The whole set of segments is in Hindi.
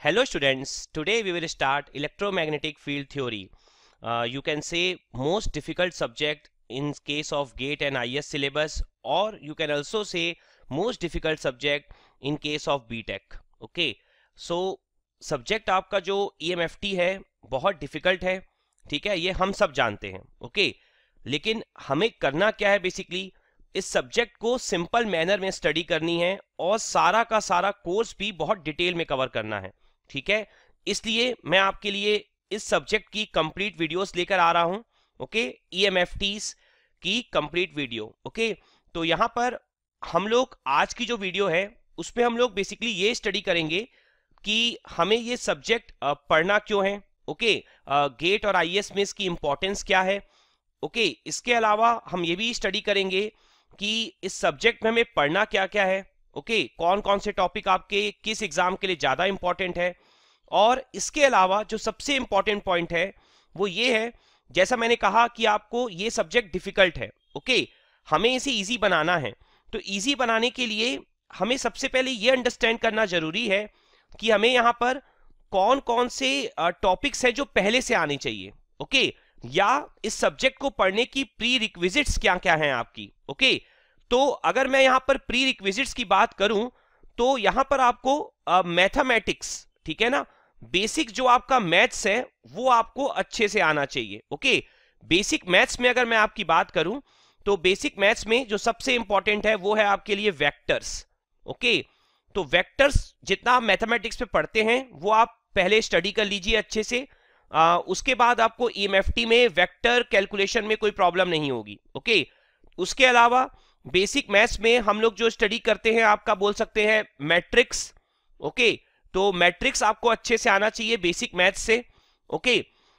Hello students, today we will start electromagnetic field theory. You can say most difficult subject in case of GATE and IS syllabus, or you can also say most difficult subject in case of BTech. Okay, so subject आपका जो EMFT है बहुत difficult है, ठीक है, ये हम सब जानते हैं. ओके, लेकिन हमें करना क्या है बेसिकली, इस सब्जेक्ट को सिंपल मैनर में स्टडी करनी है और सारा का सारा कोर्स भी बहुत डिटेल में कवर करना है. ठीक है, इसलिए मैं आपके लिए इस सब्जेक्ट की कंप्लीट वीडियोस लेकर आ रहा हूं. ओके, EMFTs की कंप्लीट वीडियो. ओके, तो यहां पर हम लोग आज की जो वीडियो है उसमें हम लोग बेसिकली ये स्टडी करेंगे कि हमें ये सब्जेक्ट पढ़ना क्यों है. ओके, गेट और IS में इसकी इंपॉर्टेंस क्या है. ओके, इसके अलावा हम ये भी स्टडी करेंगे कि इस सब्जेक्ट में हमें पढ़ना क्या क्या है. ओके, कौन कौन से टॉपिक आपके किस एग्जाम के लिए ज्यादा इंपॉर्टेंट है. और इसके अलावा जो सबसे इंपॉर्टेंट पॉइंट है वो ये है, जैसा मैंने कहा कि आपको ये सब्जेक्ट डिफिकल्ट है. ओके, हमें इसे इजी बनाना है. तो इजी बनाने के लिए हमें सबसे पहले ये अंडरस्टैंड करना जरूरी है कि हमें यहाँ पर कौन कौन से टॉपिक्स हैं जो पहले से आने चाहिए. ओके, या इस सब्जेक्ट को पढ़ने की प्री रिक्विजिट्स क्या क्या हैं आपकी. ओके, तो अगर मैं यहां पर प्री रिक्विजिट्स की बात करूं तो यहां पर आपको मैथमेटिक्स, ठीक है ना, बेसिक जो आपका मैथ्स है वो आपको अच्छे से आना चाहिए. ओके, बेसिक मैथ्स में अगर मैं आपकी बात करूं तो बेसिक मैथ्स में जो सबसे इंपॉर्टेंट है वो है आपके लिए वेक्टर्स. ओके, तो वेक्टर्स जितना आप मैथमेटिक्स में पढ़ते हैं वो आप पहले स्टडी कर लीजिए अच्छे से. उसके बाद आपको EMFT में वेक्टर कैलकुलेशन में कोई प्रॉब्लम नहीं होगी. ओके, उसके अलावा बेसिक मैथ्स में हम लोग जो स्टडी करते हैं आपका बोल सकते हैं मैट्रिक्स. ओके, तो मैट्रिक्स आपको अच्छे से आना चाहिए बेसिक मैथ्स से. ओके,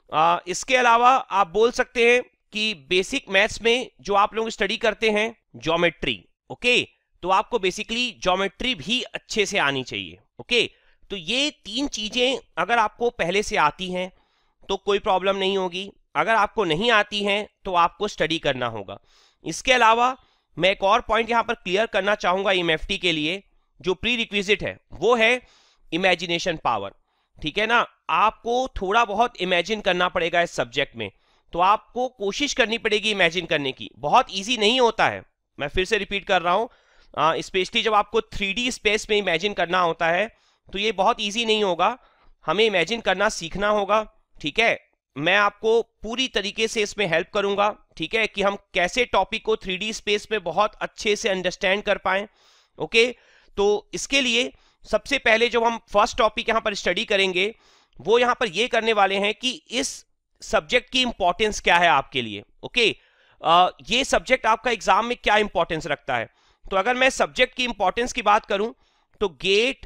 इसके अलावा आप बोल सकते हैं कि बेसिक मैथ्स में जो आप लोग स्टडी करते हैं ज्योमेट्री. ओके, तो आपको बेसिकली ज्योमेट्री भी अच्छे से आनी चाहिए. ओके, तो ये तीन चीजें अगर आपको पहले से आती हैं तो कोई प्रॉब्लम नहीं होगी. अगर आपको नहीं आती हैं तो आपको स्टडी करना होगा. इसके अलावा मैं एक और पॉइंट यहां पर क्लियर करना चाहूंगा EMFT के लिए, जो प्री रिक्विजिट है वो है इमेजिनेशन पावर. ठीक है ना, आपको थोड़ा बहुत इमेजिन करना पड़ेगा इस सब्जेक्ट में. तो आपको कोशिश करनी पड़ेगी इमेजिन करने की. बहुत इजी नहीं होता है, मैं फिर से रिपीट कर रहा हूं, स्पेशली जब आपको 3D स्पेस में इमेजिन करना होता है तो ये बहुत इजी नहीं होगा. हमें इमेजिन करना सीखना होगा. ठीक है, मैं आपको पूरी तरीके से इसमें हेल्प करूंगा. ठीक है, कि हम कैसे टॉपिक को 3D स्पेस में बहुत अच्छे से अंडरस्टैंड कर पाएं. ओके, तो इसके लिए सबसे पहले जो हम फर्स्ट टॉपिक यहां पर स्टडी करेंगे वो यहां पर ये करने वाले हैं कि इस सब्जेक्ट की इंपॉर्टेंस क्या है आपके लिए. ओके, ये सब्जेक्ट आपका एग्जाम में क्या इंपॉर्टेंस रखता है. तो अगर मैं सब्जेक्ट की इंपॉर्टेंस की बात करूं तो गेट,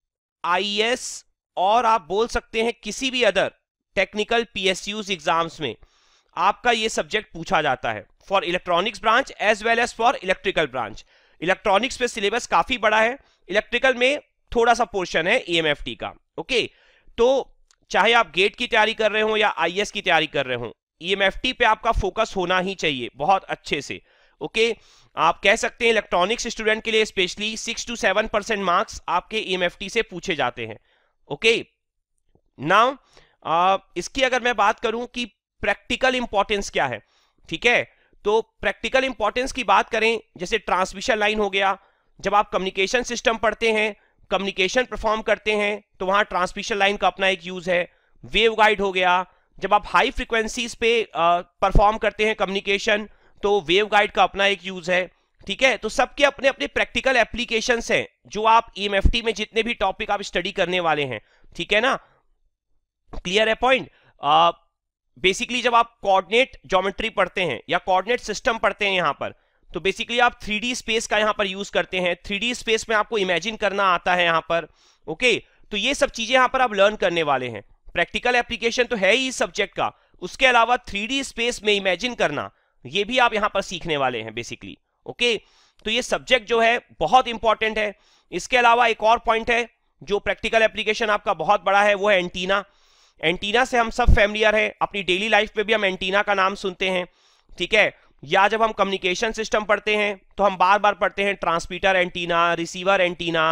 IS और आप बोल सकते हैं किसी भी अदर टेक्निकल PSUs एग्जाम्स में आपका ये सब्जेक्ट पूछा जाता है for electronics branch as well as for electrical branch. Electronics पे सिलेबस काफी बड़ा है, इलेक्ट्रिकल में थोड़ा सा पोर्शन है EMFT का. ओके, तो चाहे आप गेट की तैयारी कर रहे हो या IS की तैयारी कर रहे हो, EMFT पे आपका फोकस होना ही चाहिए बहुत अच्छे से. ओके, आप कह सकते हैं इलेक्ट्रॉनिक्स स्टूडेंट के लिए स्पेशली 6 to 7% मार्क्स आपके EMFT से पूछे जाते हैं. ओके, नाउ इसकी अगर मैं बात करूं कि प्रैक्टिकल इंपॉर्टेंस क्या है. ठीक है, तो प्रैक्टिकल इंपॉर्टेंस की बात करें, जैसे ट्रांसमिशन लाइन हो गया, जब आप कम्युनिकेशन सिस्टम पढ़ते हैं, कम्युनिकेशन परफॉर्म करते हैं तो वहां ट्रांसमिशन लाइन का अपना एक यूज है. वेव गाइड हो गया, जब आप हाई फ्रीक्वेंसीज पे परफॉर्म करते हैं कम्युनिकेशन तो वेव गाइड का अपना एक यूज है. ठीक है, तो सबके अपने अपने प्रैक्टिकल एप्लीकेशंस हैं जो आप EMFT में जितने भी टॉपिक आप स्टडी करने वाले हैं. ठीक है ना, क्लियर है पॉइंट. बेसिकली जब आप कोऑर्डिनेट ज्योमेट्री पढ़ते हैं या कोऑर्डिनेट सिस्टम पढ़ते हैं यहां पर, तो बेसिकली आप 3D स्पेस का यहां पर यूज करते हैं. 3D स्पेस में आपको इमेजिन करना आता है यहां पर. ओके, तो ये सब चीजें यहां पर आप लर्न करने वाले हैं. प्रैक्टिकल एप्लीकेशन तो है ही इस सब्जेक्ट का, उसके अलावा 3D स्पेस में इमेजिन करना ये भी आप यहां पर सीखने वाले हैं बेसिकली. ओके, तो ये सब्जेक्ट जो है बहुत इंपॉर्टेंट है. इसके अलावा एक और पॉइंट है जो प्रैक्टिकल एप्लीकेशन आपका बहुत बड़ा है, वो है एंटीना. एंटीना से हम सब फैमिलियर है, अपनी डेली लाइफ पे भी हम एंटीना का नाम सुनते हैं. ठीक है, या जब हम कम्युनिकेशन सिस्टम पढ़ते हैं तो हम बार बार पढ़ते हैं ट्रांसमीटर एंटीना, रिसीवर एंटीना,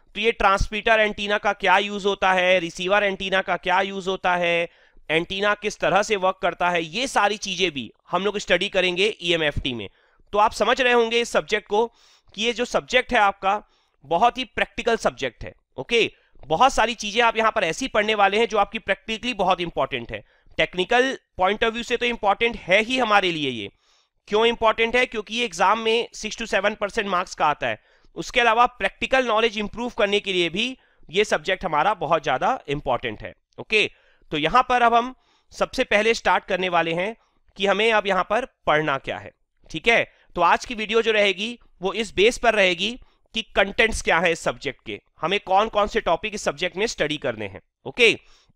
तो ये ट्रांसमीटर एंटीना का क्या यूज होता है, रिसीवर एंटीना का क्या यूज होता है, एंटीना किस तरह से वर्क करता है, ये सारी चीजें भी हम लोग स्टडी करेंगे EMFT में। तो आप समझ रहे होंगे इस सब्जेक्ट को कि ये जो सब्जेक्ट है आपका बहुत ही प्रैक्टिकल सब्जेक्ट है। ओके, बहुत सारी चीजें आप यहां पर ऐसी पढ़ने वाले हैं जो आपकी प्रैक्टिकली बहुत इंपॉर्टेंट है। टेक्निकल पॉइंट ऑफ व्यू से तो इंपॉर्टेंट है ही हमारे लिए। ये क्यों इंपॉर्टेंट है? क्योंकि ये एग्जाम में 6 to 7% मार्क्स का आता है। उसके अलावा प्रैक्टिकल नॉलेज इंप्रूव करने के लिए भी ये सब्जेक्ट हमारा बहुत ज्यादा इंपॉर्टेंट है। ओके, तो यहां पर अब हम सबसे पहले स्टार्ट करने वाले हैं कि हमें अब यहां पर पढ़ना क्या है। ठीक है, तो आज की वीडियो जो रहेगी वो इस बेस पर रहेगी कि कंटेंट्स क्या है इस सब्जेक्ट के, हमें कौन कौन से टॉपिक इस सब्जेक्ट में स्टडी करने हैं। ओके,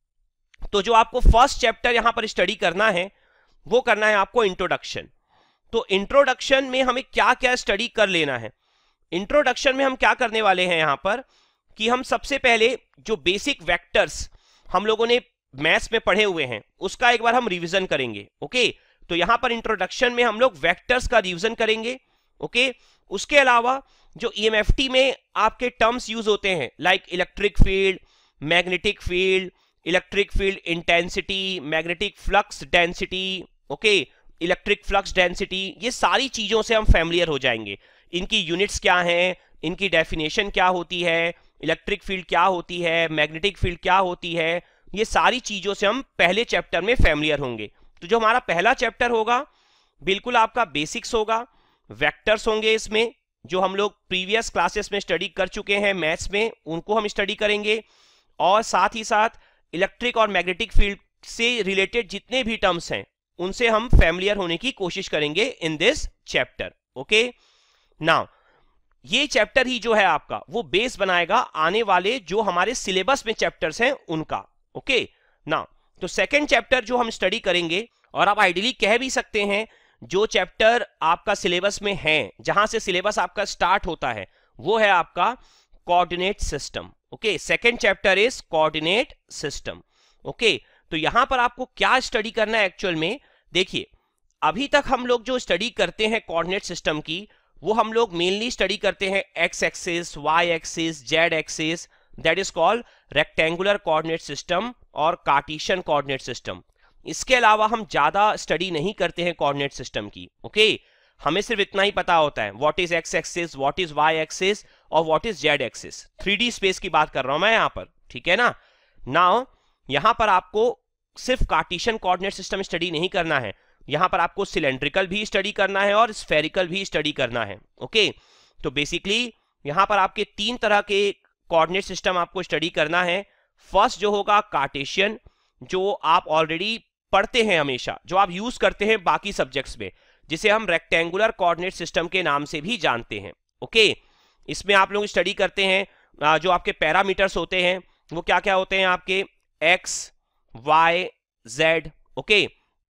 तो जो आपको फर्स्ट चैप्टर यहां पर स्टडी करना है वो करना है आपको इंट्रोडक्शन। तो इंट्रोडक्शन में हमें क्या क्या स्टडी कर लेना है? इंट्रोडक्शन में हम क्या करने वाले हैं यहां पर कि हम सबसे पहले जो बेसिक वेक्टर्स हम लोगों ने मैथ्स में पढ़े हुए हैं उसका एक बार हम रिवीजन करेंगे। ओके, तो यहां पर इंट्रोडक्शन में हम लोग वेक्टर्स का रिवीजन करेंगे। ओके, उसके अलावा जो EMFT में आपके टर्म्स यूज होते हैं like electric field, magnetic field, electric field intensity, magnetic flux density, okay, electric flux density, ये सारी चीजों से हम फैमिलियर हो जाएंगे। इनकी यूनिट्स क्या हैं, इनकी डेफिनेशन क्या होती है, इलेक्ट्रिक फील्ड क्या होती है, मैग्नेटिक फील्ड क्या होती है, ये सारी चीजों से हम पहले चैप्टर में फैमिलियर होंगे। तो जो हमारा पहला चैप्टर होगा बिल्कुल आपका बेसिक्स होगा, वेक्टर्स होंगे इसमें जो हम लोग प्रीवियस क्लासेस में स्टडी कर चुके हैं मैथ्स में, उनको हम स्टडी करेंगे, और साथ ही साथ इलेक्ट्रिक और मैग्नेटिक फील्ड से रिलेटेड जितने भी टर्म्स हैं उनसे हम फैमिलियर होने की कोशिश करेंगे in this chapter. Okay, now ये चैप्टर ही जो है आपका वो बेस बनाएगा आने वाले जो हमारे सिलेबस में चैप्टर्स हैं उनका। ओके, नाउ तो सेकंड चैप्टर जो हम स्टडी करेंगे, और आप आइडियली कह भी सकते हैं जो चैप्टर आपका सिलेबस में है, जहां से सिलेबस आपका स्टार्ट होता है, वो है आपका coordinate system. Okay, second chapter is coordinate system. Okay, तो यहां पर आपको क्या स्टडी करना है एक्चुअल में? देखिए, अभी तक हम लोग जो स्टडी करते हैं कोऑर्डिनेट सिस्टम की, वो हम लोग मेनली स्टडी करते हैं X axis, Y axis, Z axis, that is called rectangular coordinate system और कार्टेशियन कोऑर्डिनेट सिस्टम। इसके अलावा हम ज्यादा स्टडी नहीं करते हैं कोऑर्डिनेट सिस्टम की। ओके, हमें सिर्फ इतना ही पता होता है what is X axis, what is Y axis और what is Z axis. 3D space की बात कर रहा हूं मैं यहां पर, ठीक है ना। नाउ यहां पर आपको सिर्फ कार्टेशियन कोऑर्डिनेट सिस्टम स्टडी नहीं करना है, यहां पर आपको सिलेंड्रिकल भी स्टडी करना है और स्फेरिकल भी स्टडी करना है। ओके, तो बेसिकली यहां पर आपके 3 तरह के कोऑर्डिनेट सिस्टम आपको स्टडी करना है। फर्स्ट जो होगा कार्टेशियन, जो आप ऑलरेडी पढ़ते हैं हमेशा, जो आप यूज करते हैं बाकी सब्जेक्ट्स में, जिसे हम रेक्टेंगुलर कोऑर्डिनेट सिस्टम के नाम से भी जानते हैं। ओके, इसमें आप लोग स्टडी करते हैं जो आपके पैरामीटर्स होते हैं वो क्या क्या होते हैं आपके एक्स, वाई, जेड। ओके,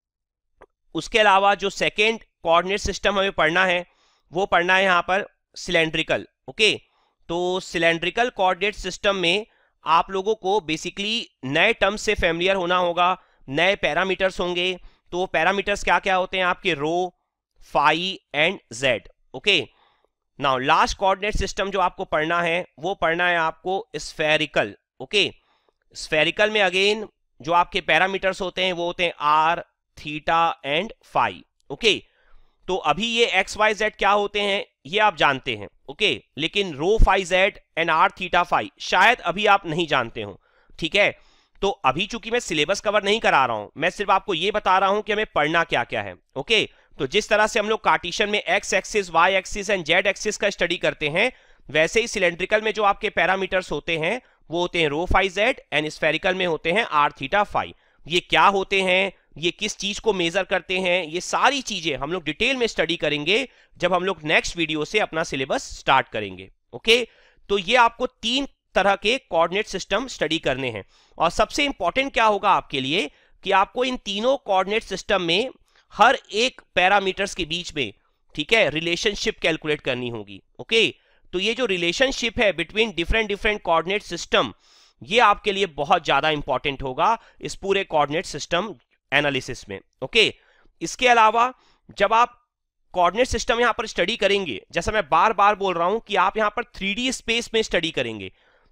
उसके अलावा जो सेकेंड कोऑर्डिनेट सिस्टम हमें पढ़ना है वो पढ़ना है यहां पर सिलेंड्रिकल। ओके, तो सिलेंड्रिकल कोऑर्डिनेट सिस्टम में आप लोगों को बेसिकली नए टर्म्स से फैमिलियर होना होगा, नए पैरामीटर्स होंगे। तो पैरामीटर्स क्या क्या होते हैं आपके? Rho, phi and Z. Okay, now last coordinate system जो आपको पढ़ना है वो पढ़ना है आपको स्फेरिकल। ओके, स्फेरिकल में अगेन जो आपके पैरामीटर्स होते हैं वो होते हैं R, theta and phi. Okay, तो अभी ये एक्स वाई जेड क्या होते हैं ये आप जानते हैं। ओके, लेकिन rho, phi, Z and R, theta, phi शायद अभी आप नहीं जानते हो। ठीक है, तो अभी चूंकि मैं सिलेबस कवर नहीं करा रहा हूं, मैं सिर्फ आपको ये बता रहा हूं कि हमें पढ़ना क्या क्या है। ओके, तो जिस तरह से हम लोग कार्टेशियन में X axis, Y axis and Z axis का स्टडी करते हैं, वैसे ही सिलेंड्रिकल में जो आपके पैरामीटर्स होते हैं वो होते हैं rho, phi, Z and spherical में होते हैं आर, थीटा, फाई। ये क्या होते हैं, ये किस चीज को मेजर करते हैं, ये सारी चीजें हम लोग डिटेल में स्टडी करेंगे जब हम लोग नेक्स्ट वीडियो से अपना सिलेबस स्टार्ट करेंगे। ओके, तो ये आपको 3 तरह के कोऑर्डिनेट सिस्टम स्टडी करने हैं, और सबसे इंपॉर्टेंट क्या होगा आपके लिए कि आपको इन तीनों कोऑर्डिनेट सिस्टम में हर एक पैरामीटर्स के बीच में, ठीक है, रिलेशनशिप कैलकुलेट करनी होगी। ओके, तो ये जो रिलेशनशिप है बिटवीन डिफरेंट कोऑर्डिनेट सिस्टम, ये आपके लिए बहुत ज्यादा इंपॉर्टेंट होगा इस पूरे कोऑर्डिनेट सिस्टम एनालिसिस में। ओके, इसके अलावा जब आप कोऑर्डिनेट सिस्टम यहां पर स्टडी करेंगे, जैसा मैं बार बार बोल रहा हूं कि आप यहां पर 3D स्पेस में स्टडी करेंगे,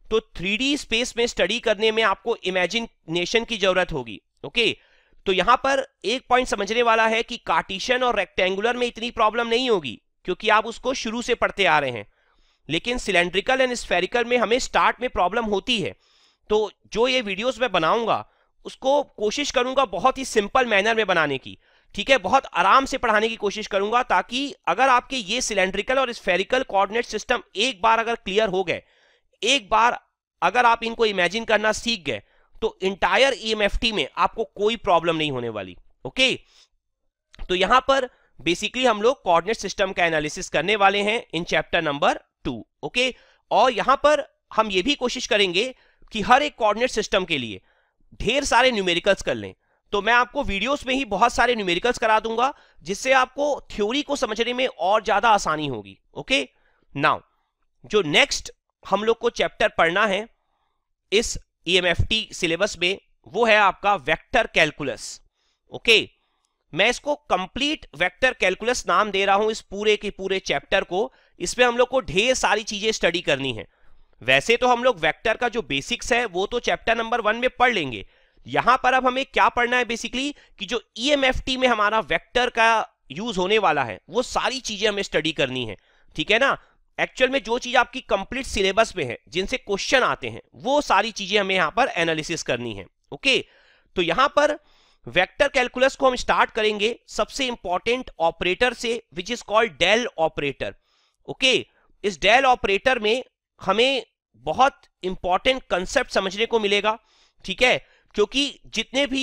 तो 3D स्पेस में स्टडी करने में आपको इमेजिनेशन की जरूरत होगी। ओके, तो यहां पर एक पॉइंट समझने वाला है कि कार्टेशियन और रेक्टेंगुलर में इतनी प्रॉब्लम नहीं होगी क्योंकि आप उसको शुरू से पढ़ते आ रहे हैं, लेकिन सिलेंड्रिकल एंड स्फेरिकल में हमें स्टार्ट में प्रॉब्लम होती है। तो जो ये वीडियोस मैं बनाऊंगा उसको कोशिश करूंगा बहुत ही सिंपल मैनर में बनाने की, ठीक है, बहुत आराम से पढ़ाने की कोशिश करूंगा, ताकि अगर आपके ये सिलेंड्रिकल और स्फेरिकल कोऑर्डिनेट सिस्टम एक बार अगर क्लियर हो गए, एक बार अगर आप इनको इमेजिन करना सीख गए, तो इंटायर ईएमएफटी में आपको कोई प्रॉब्लम नहीं होने वाली। ओके, तो यहां पर बेसिकली हम लोग कोऑर्डिनेट सिस्टम का एनालिसिस करने वाले हैं इन चैप्टर नंबर 2। ओके, और यहां पर हम ये भी कोशिश करेंगे कि हर एक कोऑर्डिनेट सिस्टम के लिए ढेर सारे न्यूमेरिकल्स कर लें। तो मैं आपको वीडियोस में ही बहुत सारे न्यूमेरिकल्स करा दूंगा, जिससे आपको थ्योरी को समझने में और ज्यादा आसानी होगी। ओके, नाउ जो नेक्स्ट हम लोग को चैप्टर पढ़ना है इस ईएमएफटी सिलेबस में, वो है आपका वेक्टर कैलकुलस। ओके, मैं इसको कंप्लीट वेक्टर कैलकुलस नाम दे रहा हूं इस पूरे के पूरे चैप्टर को। इसमें हम लोग को ढेर सारी चीजें स्टडी करनी है। वैसे तो हम लोग वेक्टर का जो बेसिक्स है वो तो चैप्टर नंबर 1 में पढ़ लेंगे। यहां पर अब हमें क्या पढ़ना है बेसिकली, कि जो ईएमएफटी में हमारा वेक्टर का यूज होने वाला है वो सारी चीजें हमें स्टडी करनी है, ठीक है ना। एक्चुअल में जो चीज आपकी कंप्लीट सिलेबस में है, जिनसे क्वेश्चन आते हैं, वो सारी चीजें हमें यहां पर एनालिसिस करनी है। ओके, तो यहां पर वेक्टर कैलकुलस को हम स्टार्ट करेंगे सबसे इंपॉर्टेंट ऑपरेटर से, which is called del operator. Okay, इस डेल ऑपरेटर में हमें बहुत इंपॉर्टेंट कंसेप्ट समझने को मिलेगा, ठीक है, क्योंकि जितने भी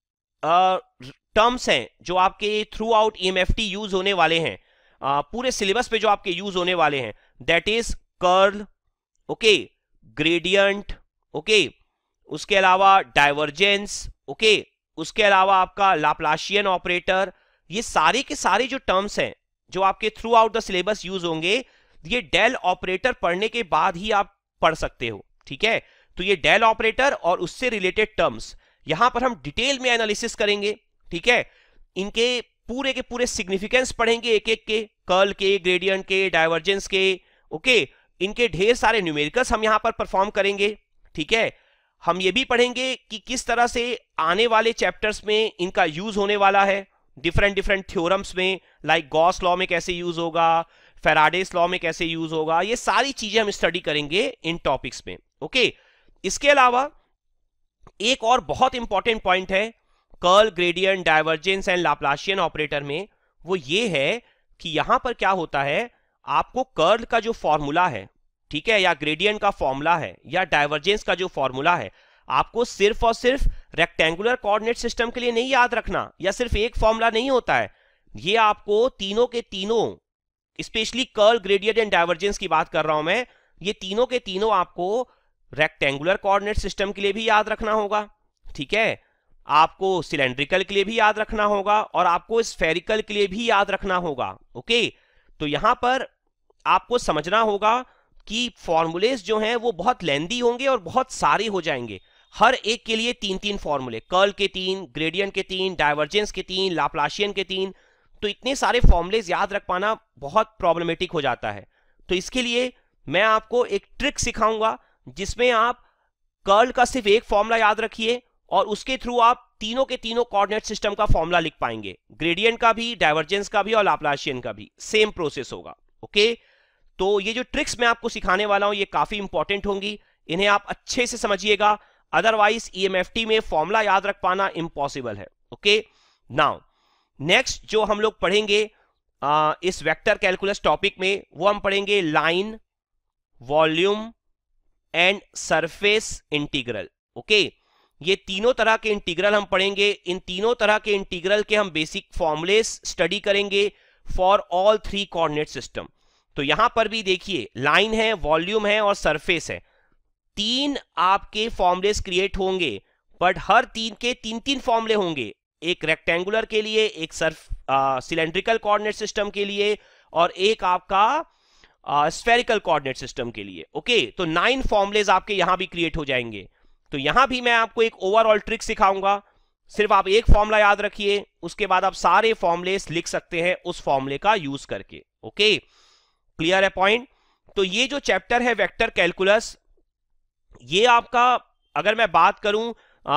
टर्म्स हैं जो आपके थ्रू आउट ईएमएफटी यूज होने वाले हैं, पूरे सिलेबस पे जो आपके यूज होने वाले हैं, that is curl, okay, gradient, okay, उसके अलावा डाइवर्जेंस, ओके, उसके अलावा आपका लाप्लाशियन ऑपरेटर, ये सारे के सारे जो टर्म्स हैं जो आपके throughout the syllabus use होंगे, ये डेल ऑपरेटर पढ़ने के बाद ही आप पढ़ सकते हो, ठीक है। तो ये डेल ऑपरेटर और उससे रिलेटेड टर्म्स यहां पर हम डिटेल में एनालिसिस करेंगे, ठीक है। इनके पूरे के पूरे सिग्निफिकेंस पढ़ेंगे, एक एक के, कर्ल के, ग्रेडियंट के, डाइवर्जेंस के, ओके, इनके ढेर सारे न्यूमेरिकल्स हम यहां पर परफॉर्म करेंगे, ठीक है। हम ये भी पढ़ेंगे कि किस तरह से आने वाले चैप्टर्स में इनका यूज होने वाला है, डिफरेंट डिफरेंट थ्योरम्स में, लाइक गॉस लॉ में कैसे यूज होगा, फैराडेस लॉ में कैसे यूज होगा, ये सारी चीजें हम स्टडी करेंगे इन टॉपिक्स में। ओके, इसके अलावा एक और बहुत इंपॉर्टेंट पॉइंट है curl, gradient, divergence and Laplacian operator में, वो ये है कि यहां पर क्या होता है, आपको कर्ल का जो फॉर्मूला है, ठीक है, या ग्रेडियंट का फॉर्मूला है, या डाइवर्जेंस का जो फॉर्मूला है, आपको सिर्फ और सिर्फ रेक्टेंगुलर कोऑर्डिनेट सिस्टम के लिए नहीं याद रखना, या सिर्फ एक फॉर्मूला नहीं होता है, ये आपको तीनों के तीनों, specially curl, gradient and divergence की बात कर रहा हूं मैं, ये तीनों के तीनों आपको रेक्टेंगुलर कोऑर्डिनेट सिस्टम के लिए भी याद रखना होगा, ठीक है, आपको सिलेंड्रिकल के लिए भी याद रखना होगा, और आपको स्फेरिकल के लिए भी याद रखना होगा। ओके, तो यहां पर आपको समझना होगा कि फॉर्मूलेस जो हैं वो बहुत लेंदी होंगे और बहुत सारे हो जाएंगे, हर एक के लिए 3-3 फॉर्मूले, कर्ल के 3, ग्रेडियंट के 3, डाइवर्जेंस के 3, लाप्लाशियन के 3, तो इतने सारे फॉर्मूलेस याद रख पाना बहुत प्रॉब्लमेटिक हो जाता है। तो इसके लिए मैं आपको एक ट्रिक सिखाऊंगा जिसमें आप कर्ल का सिर्फ एक फॉर्मूला याद रखिए और उसके थ्रू आप तीनों के तीनों कोऑर्डिनेट सिस्टम का फॉर्मूला लिख पाएंगे, ग्रेडियंट का भी, डाइवर्जेंस का भी और लाप्लाशियन का भी, सेम प्रोसेस होगा। ओके, तो ये जो ट्रिक्स मैं आपको सिखाने वाला हूं ये काफी इंपॉर्टेंट होंगी, इन्हें आप अच्छे से समझिएगा, अदरवाइज ईएमएफटी में फॉर्मूला याद रख पाना इम्पॉसिबल है। ओके, नाउ नेक्स्ट जो हम लोग पढ़ेंगे इस वेक्टर कैलकुलस टॉपिक में, वो हम पढ़ेंगे line, volume and surface integral. Okay, ये तीनों तरह के इंटीग्रल हम पढ़ेंगे, इन तीनों तरह के इंटीग्रल के हम बेसिक फॉर्मूलेस स्टडी करेंगे फॉर ऑल 3 कोऑर्डिनेट सिस्टम। तो यहां पर भी देखिए, लाइन है, वॉल्यूम है और सरफेस है, 3 आपके फॉर्मूलेस क्रिएट होंगे, बट हर 3 के 3-3 फॉर्मूले होंगे, एक रेक्टेंगुलर के लिए, एक सिलेंड्रिकल कोऑर्डिनेट सिस्टम के लिए और एक आपका स्फेरिकल कोऑर्डिनेट सिस्टम के लिए। ओके, तो 9 फॉर्मूलेस आपके यहां भी क्रिएट हो जाएंगे। तो यहां भी मैं आपको एक ओवरऑल ट्रिक सिखाऊंगा, सिर्फ आप एक फॉर्मूला याद रखिए, उसके बाद आप सारे फॉर्मूलेस लिख सकते हैं उस फॉर्मूले का यूज करके। ओके, क्लियर है पॉइंट। तो ये जो चैप्टर है वेक्टर कैलकुलस, ये आपका, अगर मैं बात करूं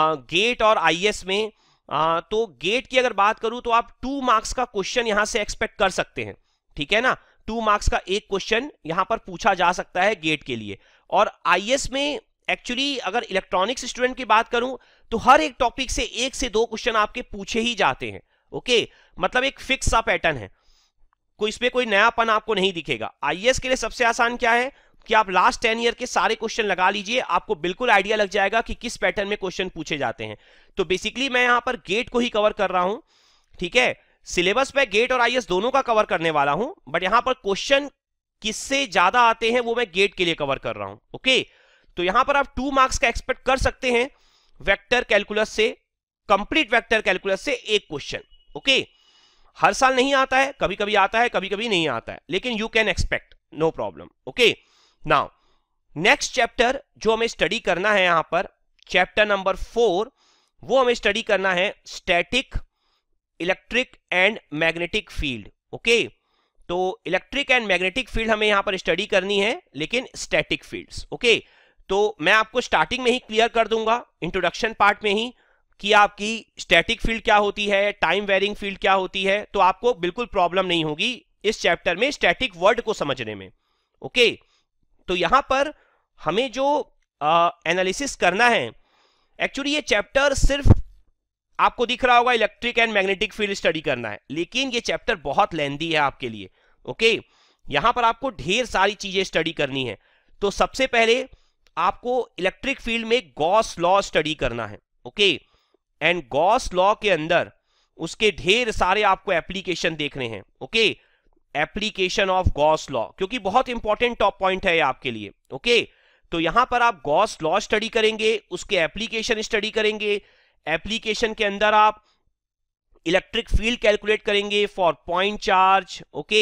गेट और आईएएस में, तो गेट की अगर बात करूं तो आप 2 मार्क्स का क्वेश्चन यहां से एक्सपेक्ट कर सकते हैं, ठीक है ना। 2 मार्क्स का एक क्वेश्चन यहां पर पूछा जा सकता है गेट के लिए। और आईएएस में एक्चुअली अगर इलेक्ट्रॉनिक्स स्टूडेंट की बात करूं तो हर एक टॉपिक से 1 से 2 क्वेश्चन आपके पूछे ही जाते हैं। ओके, मतलब एक फिक्स सा पैटर्न है, कोई इसमें कोई नयापन आपको नहीं दिखेगा। आईएएस के लिए सबसे आसान क्या है कि आप लास्ट 10 ईयर के सारे क्वेश्चन लगा लीजिए, आपको बिल्कुल आइडिया लग जाएगा कि किस पैटर्न में क्वेश्चन पूछे जाते हैं। तो बेसिकली मैं यहां पर गेट को ही कवर कर रहा हूं, ठीक है। सिलेबस पे गेट और आईएएस दोनों का कवर करने वाला हूं, बट यहां पर क्वेश्चन किससे ज्यादा आते हैं वो मैं गेट के लिए कवर कर रहा हूं। ओके, तो यहां पर आप 2 मार्क्स का एक्सपेक्ट कर सकते हैं वेक्टर कैलकुलस से, कंप्लीट वेक्टर कैलकुलस से एक क्वेश्चन। ओके, हर साल नहीं आता है, कभी कभी आता है, कभी कभी नहीं आता है, लेकिन you can expect, no problem. Okay, now next chapter जो हमें स्टडी करना है यहां पर, चैप्टर नंबर 4, वो हमें स्टडी करना है static, electric and magnetic field. Okay, तो इलेक्ट्रिक एंड मैग्नेटिक फील्ड हमें यहां पर स्टडी करनी है, लेकिन स्टैटिक फील्ड्स। ओके, तो मैं आपको स्टार्टिंग में ही क्लियर कर दूंगा, इंट्रोडक्शन पार्ट में ही, कि आपकी स्टैटिक फील्ड क्या होती है, टाइम वेरिंग फील्ड क्या होती है, तो आपको बिल्कुल प्रॉब्लम नहीं होगी इस चैप्टर में स्टैटिक वर्ड को समझने में। ओके, तो यहां पर हमें जो एनालिसिस करना है, एक्चुअली ये चैप्टर सिर्फ आपको दिख रहा होगा electric and magnetic field study करना है, लेकिन ये चैप्टर बहुत लेंथी है आपके लिए। ओके, यहां पर आपको ढेर सारी चीजें स्टडी करनी है। तो सबसे पहले आपको इलेक्ट्रिक फील्ड में गॉस लॉ स्टडी करना है। ओके, एंड गॉस लॉ के अंदर उसके ढेर सारे आपको एप्लीकेशन देखने हैं। Okay, application of Gauss law, क्योंकि बहुत इंपॉर्टेंट टॉप पॉइंट है ये आपके लिए। ओके, तो यहां पर आप गॉस लॉ स्टडी करेंगे, उसके एप्लीकेशन स्टडी करेंगे, एप्लीकेशन के अंदर आप इलेक्ट्रिक फील्ड कैलकुलेट करेंगे for point charge, okay,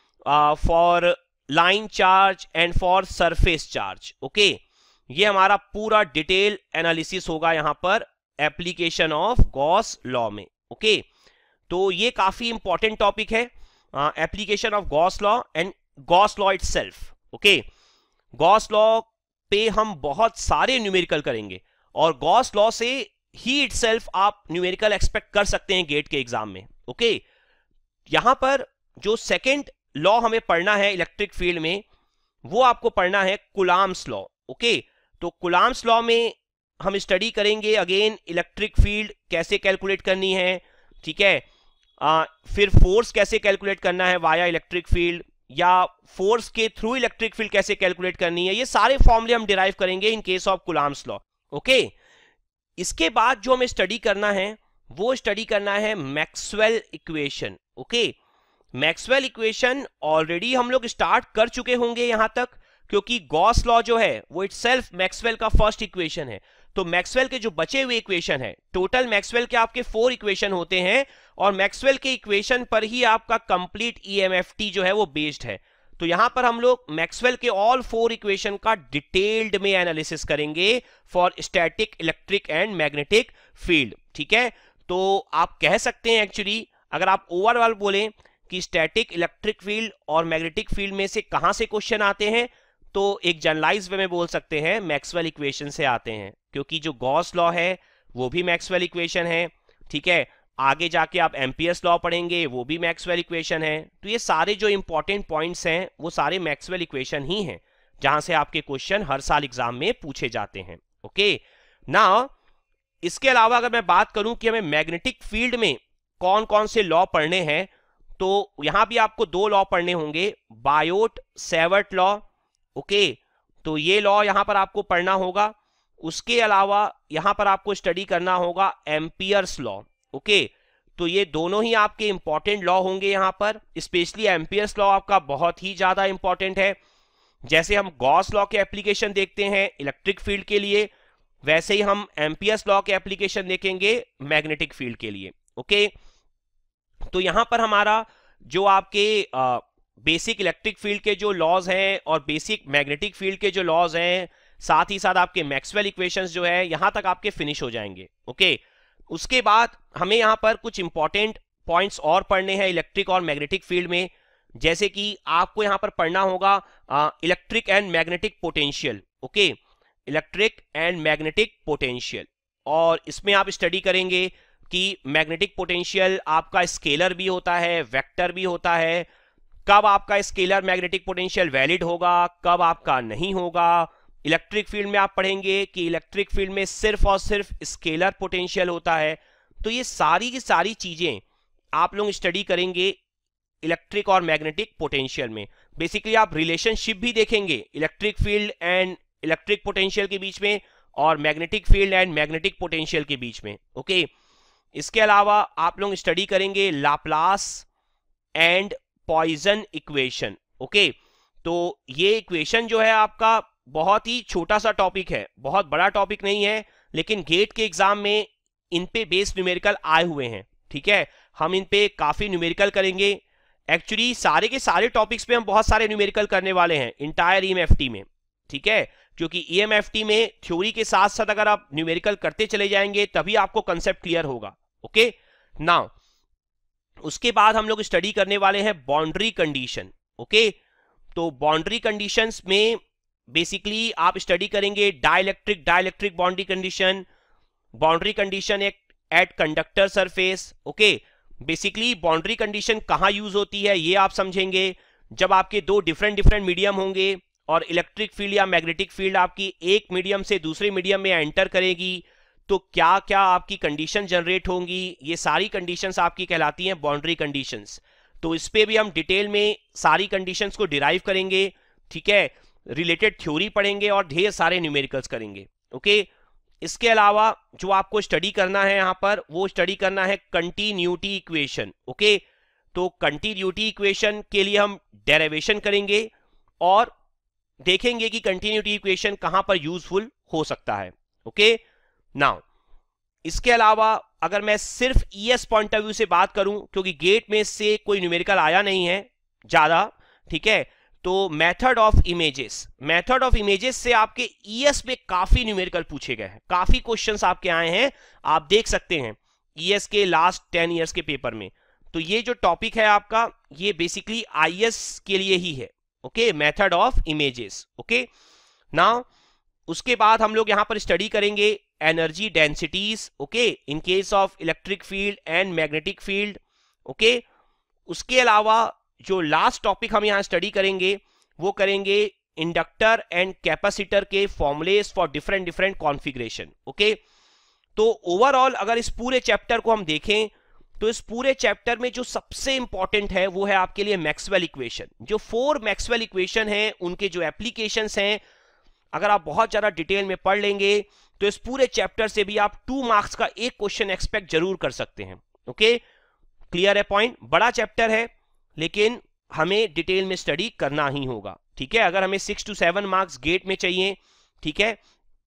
for line charge and for surface charge. Okay, ये हमारा पूरा डिटेल एनालिसिस होगा यहां पर एप्लीकेशन ऑफ गॉस लॉ में। ओके, तो ये काफी इंपॉर्टेंट टॉपिक है, application of Gauss law and Gauss law itself. Okay, Gauss law पे हम बहुत सारे न्यूमेरिकल करेंगे, और गॉस लॉ से ही इटसेल्फ आप न्यूमेरिकल एक्सपेक्ट कर सकते हैं गेट के एग्जाम में। ओके, यहां पर जो सेकेंड लॉ हमें पढ़ना है इलेक्ट्रिक फील्ड में, वो आपको पढ़ना है कुलाम्स लॉ। ओके, तो कुलाम्स लॉ में हम स्टडी करेंगे अगेन इलेक्ट्रिक फील्ड कैसे कैलकुलेट करनी है, ठीक है, फिर फोर्स कैसे कैलकुलेट करना है वाया इलेक्ट्रिक फील्ड, या फोर्स के थ्रू इलेक्ट्रिक फील्ड कैसे कैलकुलेट करनी है, ये सारे फॉर्मूले हम डिराइव करेंगे in case of Coulomb's law. Okay, इसके बाद जो हमें स्टडी करना है वो स्टडी करना है Maxwell equation. Okay, Maxwell equation already हम लोग स्टार्ट कर चुके होंगे यहां तक, क्योंकि गॉस लॉ जो है वो इटसेल्फ मैक्सवेल का फर्स्ट इक्वेशन है। तो मैक्सवेल के जो बचे हुए इक्वेशन है, टोटल मैक्सवेल के आपके 4 इक्वेशन होते हैं, और मैक्सवेल के इक्वेशन पर ही आपका कंप्लीट ईएमएफटी जो है वो बेस्ड है। तो यहां पर हम लोग मैक्सवेल के ऑल 4 इक्वेशन का डिटेल्ड में एनालिसिस करेंगे for static, electric and magnetic field. ठीक है, तो आप कह सकते हैं एक्चुअली, अगर आप ओवरऑल बोलें कि स्टैटिक, इलेक्ट्रिक फील्ड और मैग्नेटिक फील्ड में से कहां से क्वेश्चन आते हैं, तो एक जनरलाइज वे में बोल सकते हैं मैक्सवेल इक्वेशन से आते हैं, क्योंकि जो गॉस लॉ है वो भी मैक्सवेल इक्वेशन है। ठीक है, आगे जाके आप एम्पियर्स लॉ पढ़ेंगे, वो भी मैक्सवेल इक्वेशन है। तो ये सारे जो इंपॉर्टेंट पॉइंट्स हैं वो सारे मैक्सवेल इक्वेशन ही हैं, जहां से आपके क्वेश्चन हर साल एग्जाम में पूछे जाते हैं। ओके, नाउ इसके अलावा अगर मैं बात करूं कि हमें मैग्नेटिक फील्ड में कौन कौन से लॉ पढ़ने हैं, तो यहां भी आपको 2 लॉ पढ़ने होंगे, बायोट सेवर्ट लॉ। ओके, तो ये लॉ यहां पर आपको पढ़ना होगा। उसके अलावा यहां पर आपको स्टडी करना होगा एम्पियर्स लॉ। ओके, तो ये दोनों ही आपके इंपॉर्टेंट लॉ होंगे यहां पर, स्पेशली एम्पियर्स लॉ आपका बहुत ही ज्यादा इंपॉर्टेंट है। जैसे हम गॉस लॉ के एप्लीकेशन देखते हैं इलेक्ट्रिक फील्ड के लिए, वैसे ही हम एम्पियर्स लॉ के एप्लीकेशन देखेंगे मैग्नेटिक फील्ड के लिए। ओके, तो यहां पर हमारा जो आपके बेसिक इलेक्ट्रिक फील्ड के जो लॉज हैं और बेसिक मैग्नेटिक फील्ड के जो लॉज हैं, साथ ही साथ आपके मैक्सवेल इक्वेशंस जो है, यहां तक आपके फिनिश हो जाएंगे। ओके, उसके बाद हमें यहां पर कुछ इंपॉर्टेंट पॉइंट्स और पढ़ने हैं इलेक्ट्रिक और मैग्नेटिक फील्ड में, जैसे कि आपको यहां पर पढ़ना होगा electric and magnetic potential. Okay, electric and magnetic potential, और इसमें आप स्टडी करेंगे कि मैग्नेटिक पोटेंशियल आपका स्केलर भी होता है, वेक्टर भी होता है, कब आपका स्केलर मैग्नेटिक पोटेंशियल वैलिड होगा, कब आपका नहीं होगा। इलेक्ट्रिक फील्ड में आप पढ़ेंगे कि इलेक्ट्रिक फील्ड में सिर्फ और सिर्फ स्केलर पोटेंशियल होता है। तो ये सारी की सारी चीजें आप लोग स्टडी करेंगे इलेक्ट्रिक और मैग्नेटिक पोटेंशियल में। बेसिकली आप रिलेशनशिप भी देखेंगे electric field and electric potential के बीच में और magnetic field and magnetic potential के बीच में। ओके, इसके अलावा आप लोग स्टडी करेंगे Laplace and Poisson equation. Okay, तो ये इक्वेशन जो है आपका बहुत ही छोटा सा टॉपिक है, बहुत बड़ा टॉपिक नहीं है, लेकिन गेट के एग्जाम में इन पे बेस्ड न्यूमेरिकल आए हुए हैं। ठीक है, हम इन पे काफी न्यूमेरिकल करेंगे। एक्चुअली सारे के सारे टॉपिक्स पे हम बहुत सारे न्यूमेरिकल करने वाले हैं इंटायर ईएमएफटी में। ठीक है, क्योंकि ईएमएफटी में थ्योरी के साथ साथ अगर आप न्यूमेरिकल करते चले जाएंगे तभी आपको कंसेप्ट क्लियर होगा। ओके, नाउ उसके बाद हम लोग स्टडी करने वाले हैं बाउंड्री कंडीशन। ओके, तो बाउंड्री कंडीशंस में बेसिकली आप स्टडी करेंगे dielectric boundary condition at conductor surface. Okay, basically boundary condition कहां यूज होती है ये आप समझेंगे। जब आपके दो डिफरेंट मीडियम होंगे और इलेक्ट्रिक फील्ड या मैग्नेटिक फील्ड आपकी एक मीडियम से दूसरे मीडियम में एंटर करेगी तो क्या क्या आपकी कंडीशन जनरेट होंगी, ये सारी कंडीशंस आपकी कहलाती हैं बाउंड्री कंडीशंस। तो इस पे भी हम डिटेल में सारी कंडीशंस को डिराइव करेंगे। ठीक है, रिलेटेड थ्योरी पढ़ेंगे और ढेर सारे न्यूमेरिकल्स करेंगे। ओके, इसके अलावा जो आपको स्टडी करना है यहां पर वो स्टडी करना है कंटिन्यूटी इक्वेशन। ओके, तो कंटिन्यूटी इक्वेशन के लिए हम डेरिवेशन करेंगे और देखेंगे कि कंटिन्यूटी इक्वेशन कहां पर यूजफुल हो सकता है। ओके, नाउ इसके अलावा अगर मैं सिर्फ ईएस पॉइंट ऑफ व्यू से बात करूं, क्योंकि गेट में से कोई न्यूमेरिकल आया नहीं है ज्यादा, ठीक है, तो मेथड ऑफ इमेजेस से आपके ईएस में काफी न्यूमेरिकल पूछे गए हैं, काफी क्वेश्चंस आपके आए हैं, आप देख सकते हैं ईएस के लास्ट 10 इयर्स के पेपर में। तो ये जो टॉपिक है आपका ये बेसिकली आईएस के लिए ही है। Okay, method of images. Okay, now उसके बाद हम लोग यहां पर स्टडी करेंगे energy densities. Okay, in case of electric field and magnetic field. Okay, उसके अलावा जो लास्ट टॉपिक हम यहां स्टडी करेंगे वो करेंगे इंडक्टर एंड कैपेसिटर के formulas for different configuration. Okay, तो ओवरऑल अगर इस पूरे चैप्टर को हम देखें तो इस पूरे चैप्टर में जो सबसे इंपॉर्टेंट है वो है आपके लिए मैक्सवेल इक्वेशन। जो 4 मैक्सवेल इक्वेशन हैं उनके जो एप्लीकेशंस हैं, अगर आप बहुत ज्यादा डिटेल में पढ़ लेंगे तो इस पूरे चैप्टर से भी आप 2 मार्क्स का एक क्वेश्चन एक्सपेक्ट जरूर कर सकते हैं। ओके, क्लियर है पॉइंट? बड़ा चैप्टर है लेकिन हमें डिटेल में स्टडी करना ही होगा। ठीक है, अगर हमें 6 to 7 मार्क्स गेट में चाहिए, ठीक है,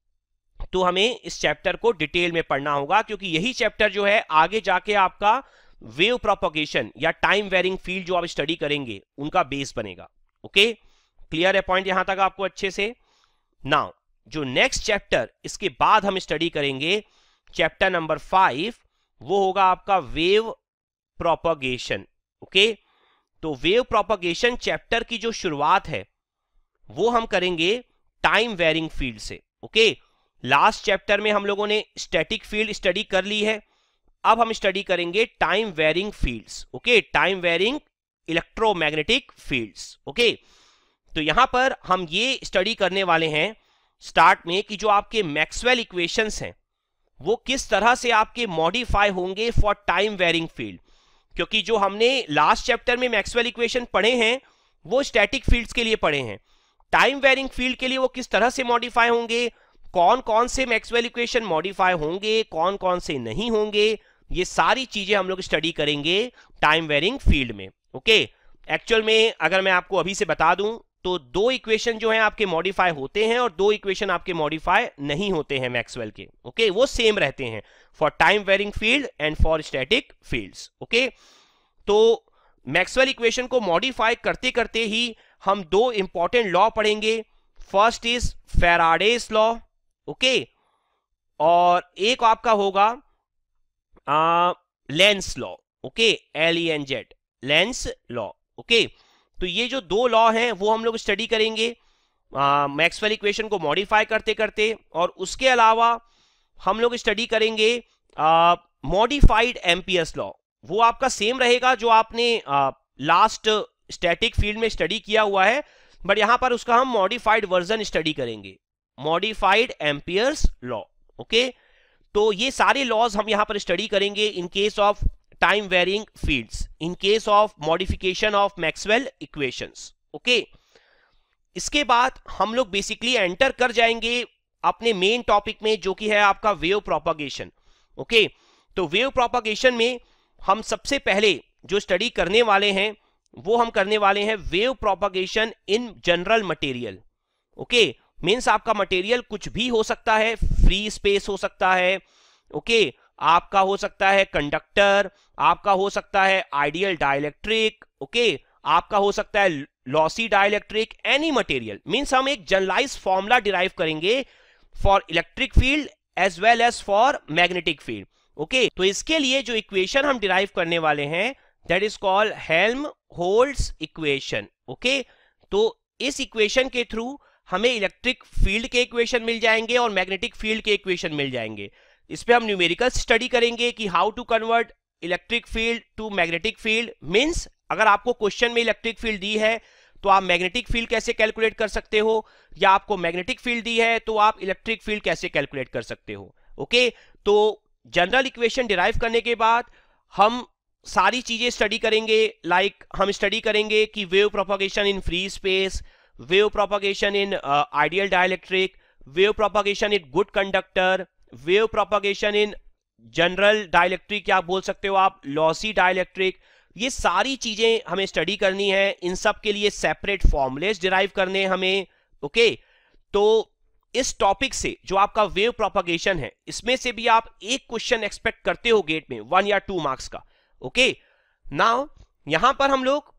तो हमें इस चैप्टर को डिटेल में पढ़ना होगा, क्योंकि यही चैप्टर जो है आगे जाके आपका वेव प्रोपगेशन या टाइम वेरिंग फील्ड जो आप स्टडी करेंगे उनका बेस बनेगा। ओके, क्लियर है पॉइंट यहां तक आपको अच्छे से? नाउ जो नेक्स्ट चैप्टर इसके बाद हम स्टडी करेंगे, चैप्टर नंबर 5, वो होगा आपका वेव प्रोपगेशन। ओके, तो वेव प्रोपगेशन चैप्टर की जो शुरुआत है वो हम करेंगे टाइम वेरिंग फील्ड से। ओके, लास्ट चैप्टर में हम लोगों ने स्टैटिक फील्ड स्टडी कर ली है, अब हम स्टडी करेंगे time varying fields. Okay, time varying electromagnetic fields. Okay, तो यहां पर हम ये स्टडी करने वाले हैं स्टार्ट में कि जो आपके मैक्सवेल इक्वेशंस हैं वो किस तरह से आपके मॉडिफाई होंगे फॉर टाइम वेरिंग फील्ड। क्योंकि जो हमने लास्ट चैप्टर में मैक्सवेल इक्वेशन पढ़े हैं वो स्टैटिक फील्ड्स के लिए पढ़े हैं, टाइम वेरिंग फील्ड के लिए वो किस तरह से मॉडिफाई होंगे, कौन कौन से मैक्सवेल इक्वेशन मॉडिफाई होंगे, कौन कौन से नहीं होंगे, ये सारी चीजें हम लोग स्टडी करेंगे टाइम वेरिंग फील्ड में। ओके, एक्चुअल में अगर मैं आपको अभी से बता दूं तो 2 इक्वेशन जो हैं आपके मॉडिफाई होते हैं और 2 इक्वेशन आपके मॉडिफाई नहीं होते हैं मैक्सवेल के। ओके, वो सेम रहते हैं for time varying field and for static fields. Okay, तो मैक्सवेल इक्वेशन को मॉडिफाई करते करते ही हम 2 इंपॉर्टेंट लॉ पढ़ेंगे। First is Faraday's law. Okay, और एक आपका होगा Lenz law. Okay, Lenz law. Okay, तो ये जो 2 लॉ हैं वो हम लोग स्टडी करेंगे मैक्सवेल इक्वेशन को मॉडिफाई करते करते, और उसके अलावा हम लोग स्टडी करेंगे मॉडिफाइड एम्पियर्स लॉ। वो आपका सेम रहेगा जो आपने लास्ट स्टैटिक फील्ड में स्टडी किया हुआ है, बट यहां पर उसका हम मॉडिफाइड वर्जन स्टडी करेंगे, मॉडिफाइड एम्पियर्स लॉ। ओके, तो ये सारे लॉज हम यहां पर स्टडी करेंगे in case of time varying fields, in case of modification of Maxwell equations. Okay, इसके बाद हम लोग बेसिकली एंटर कर जाएंगे अपने मेन टॉपिक में, जो कि है आपका वेव प्रोपागेशन। ओके, तो वेव प्रोपागेशन में हम सबसे पहले जो स्टडी करने वाले हैं वो हम करने वाले हैं wave propagation in general material. Okay, means आपका मटेरियल कुछ भी हो सकता है, फ्री स्पेस हो सकता है, ओके, आपका हो सकता है कंडक्टर, आपका हो सकता है आइडियल डाइलेक्ट्रिक, ओके, आपका हो सकता है lossy dielectric, any material. Means हम एक जनरलाइज फॉर्मूला डिराइव करेंगे for electric field as well as for magnetic field. Okay, तो इसके लिए जो इक्वेशन हम डिराइव करने वाले हैं that is called Helmholtz equation. Okay, तो इस इक्वेशन के थ्रू हमें इलेक्ट्रिक फील्ड के इक्वेशन मिल जाएंगे और मैग्नेटिक फील्ड के इक्वेशन मिल जाएंगे। इस पे हम न्यूमेरिकल्स स्टडी करेंगे कि how to convert electric field to magnetic field. Means अगर आपको क्वेश्चन में इलेक्ट्रिक फील्ड दी है तो आप मैग्नेटिक फील्ड कैसे कैलकुलेट कर सकते हो, या आपको मैग्नेटिक फील्ड दी है तो आप इलेक्ट्रिक फील्ड कैसे कैलकुलेट कर सकते हो। ओके, तो जनरल इक्वेशन डिराइव करने के बाद हम सारी चीजें स्टडी करेंगे, लाइक हम स्टडी करेंगे कि wave propagation in free space, wave propagation in ideal dielectric, wave propagation in good conductor, wave propagation in general dielectric, या बोल सकते हो आप लॉसी डाइलेक्ट्रिक। ये सारी चीजें हमें स्टडी करनी है, इन सब के लिए सेपरेट फॉर्मूलेस डिराइव करने हमें। ओके, तो इस टॉपिक से जो आपका वेव प्रोपागेशन है इसमें से भी आप एक क्वेश्चन एक्सपेक्ट करते हो गेट में 1 या 2 मार्क्स का। ओके, नाउ यहां पर हम लोग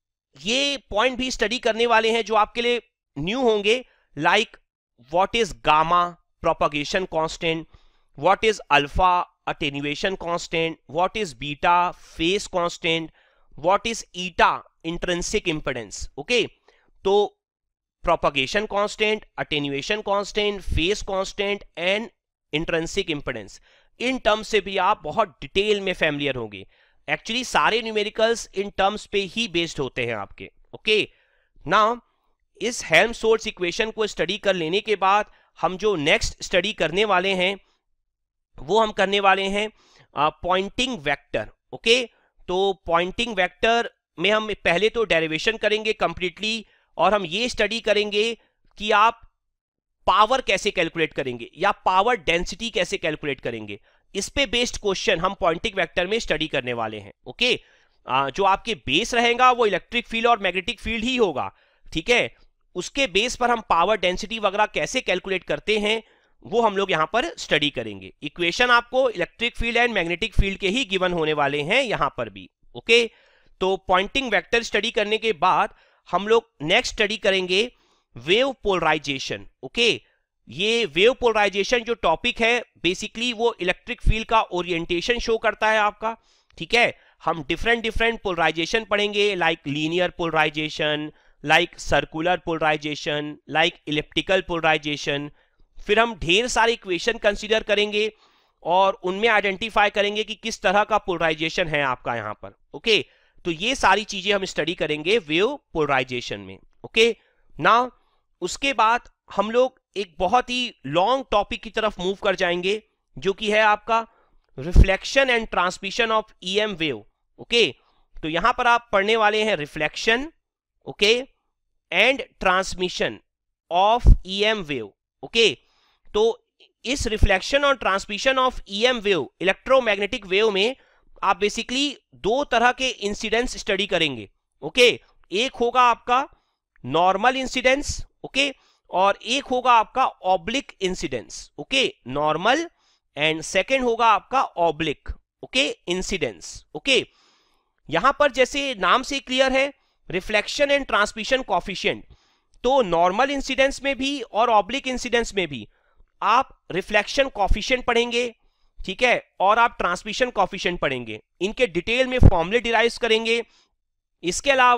ये पॉइंट भी स्टडी करने वाले हैं जो आपके लिए न्यू होंगे, like what is gamma propagation constant, what is alpha attenuation constant, what is beta phase constant, what is eta intrinsic impedance. Okay, तो propagation constant, attenuation constant, phase constant and intrinsic impedance, इन टर्म्स से भी आप बहुत डिटेल में फैमिलियर होंगे। एक्चुअली सारे न्यूमेरिकल्स इन टर्म्स पे ही बेस्ड होते हैं आपके। ओके, नाउ इस हेल्महोल्ट्ज इक्वेशन को स्टडी कर लेने के बाद हम जो नेक्स्ट स्टडी करने वाले हैं वो हम करने वाले हैं पॉइंटिंग वेक्टर। ओके, तो पॉइंटिंग वेक्टर में हम पहले तो डेरिवेशन करेंगे कंप्लीटली, और हम ये स्टडी करेंगे कि आप पावर कैसे कैलकुलेट करेंगे या पावर डेंसिटी कैसे कैलकुलेट करेंगे। इस पे बेस्ड क्वेश्चन हम पॉइंटिंग वेक्टर में स्टडी करने वाले हैं। ओके, जो आपके बेस रहेगा वो इलेक्ट्रिक फील्ड और मैग्नेटिक फील्ड ही होगा, ठीक है। उसके बेस पर हम पावर डेंसिटी वगैरह कैसे कैलकुलेट करते हैं वो हम लोग यहां पर स्टडी करेंगे। इक्वेशन आपको electric field and magnetic field के ही गिवन होने वाले हैं यहां पर भी। ओके, तो पॉइंटिंग वेक्टर स्टडी करने के बाद हम लोग नेक्स्ट स्टडी करेंगे वेव पोलराइजेशन। ओके, ये वेव पोलराइजेशन जो टॉपिक है बेसिकली वो इलेक्ट्रिक फील्ड का ओरिएंटेशन शो करता है आपका, ठीक है। हम डिफरेंट पोलराइजेशन पढ़ेंगे, like linear polarization, like circular polarization, like elliptical polarization. फिर हम ढेर सारे इक्वेशन कंसीडर करेंगे और उनमें आइडेंटिफाई करेंगे कि किस तरह का पोलराइजेशन है आपका यहां पर। ओके, तो ये सारी चीजें हम स्टडी करेंगे वेव पोलराइजेशन में। ओके, नाउ उसके बाद हम लोग एक बहुत ही लॉन्ग टॉपिक की तरफ मूव कर जाएंगे जो कि है आपका reflection and transmission of EM wave. Okay, तो यहां पर आप पढ़ने वाले हैं reflection, okay, and transmission of EM wave. Okay, तो इस रिफ्लेक्शन और transmission of EM wave, electromagnetic wave में आप बेसिकली दो तरह के इंसिडेंस स्टडी करेंगे। ओके, एक होगा आपका नॉर्मल इंसिडेंस, ओके, और एक होगा आपका oblique incidence. Okay, normal and second होगा आपका ऑब्लिक, ओके, इंसिडेंस। ओके, यहां पर जैसे नाम से क्लियर है रिफ्लेक्शन एंड ट्रांसमिशन कॉफिशिएंट, तो नॉर्मल इंसिडेंस में भी और ऑब्लिक इंसिडेंस में भी आप रिफ्लेक्शन कॉफिशिएंट पढ़ेंगे, ठीक है, और आप ट्रांसमिशन कॉफिशिएंट पढ़ेंगे। इनके डिटेल में फॉर्मूले डिराइव करेंगे। इसके अलावा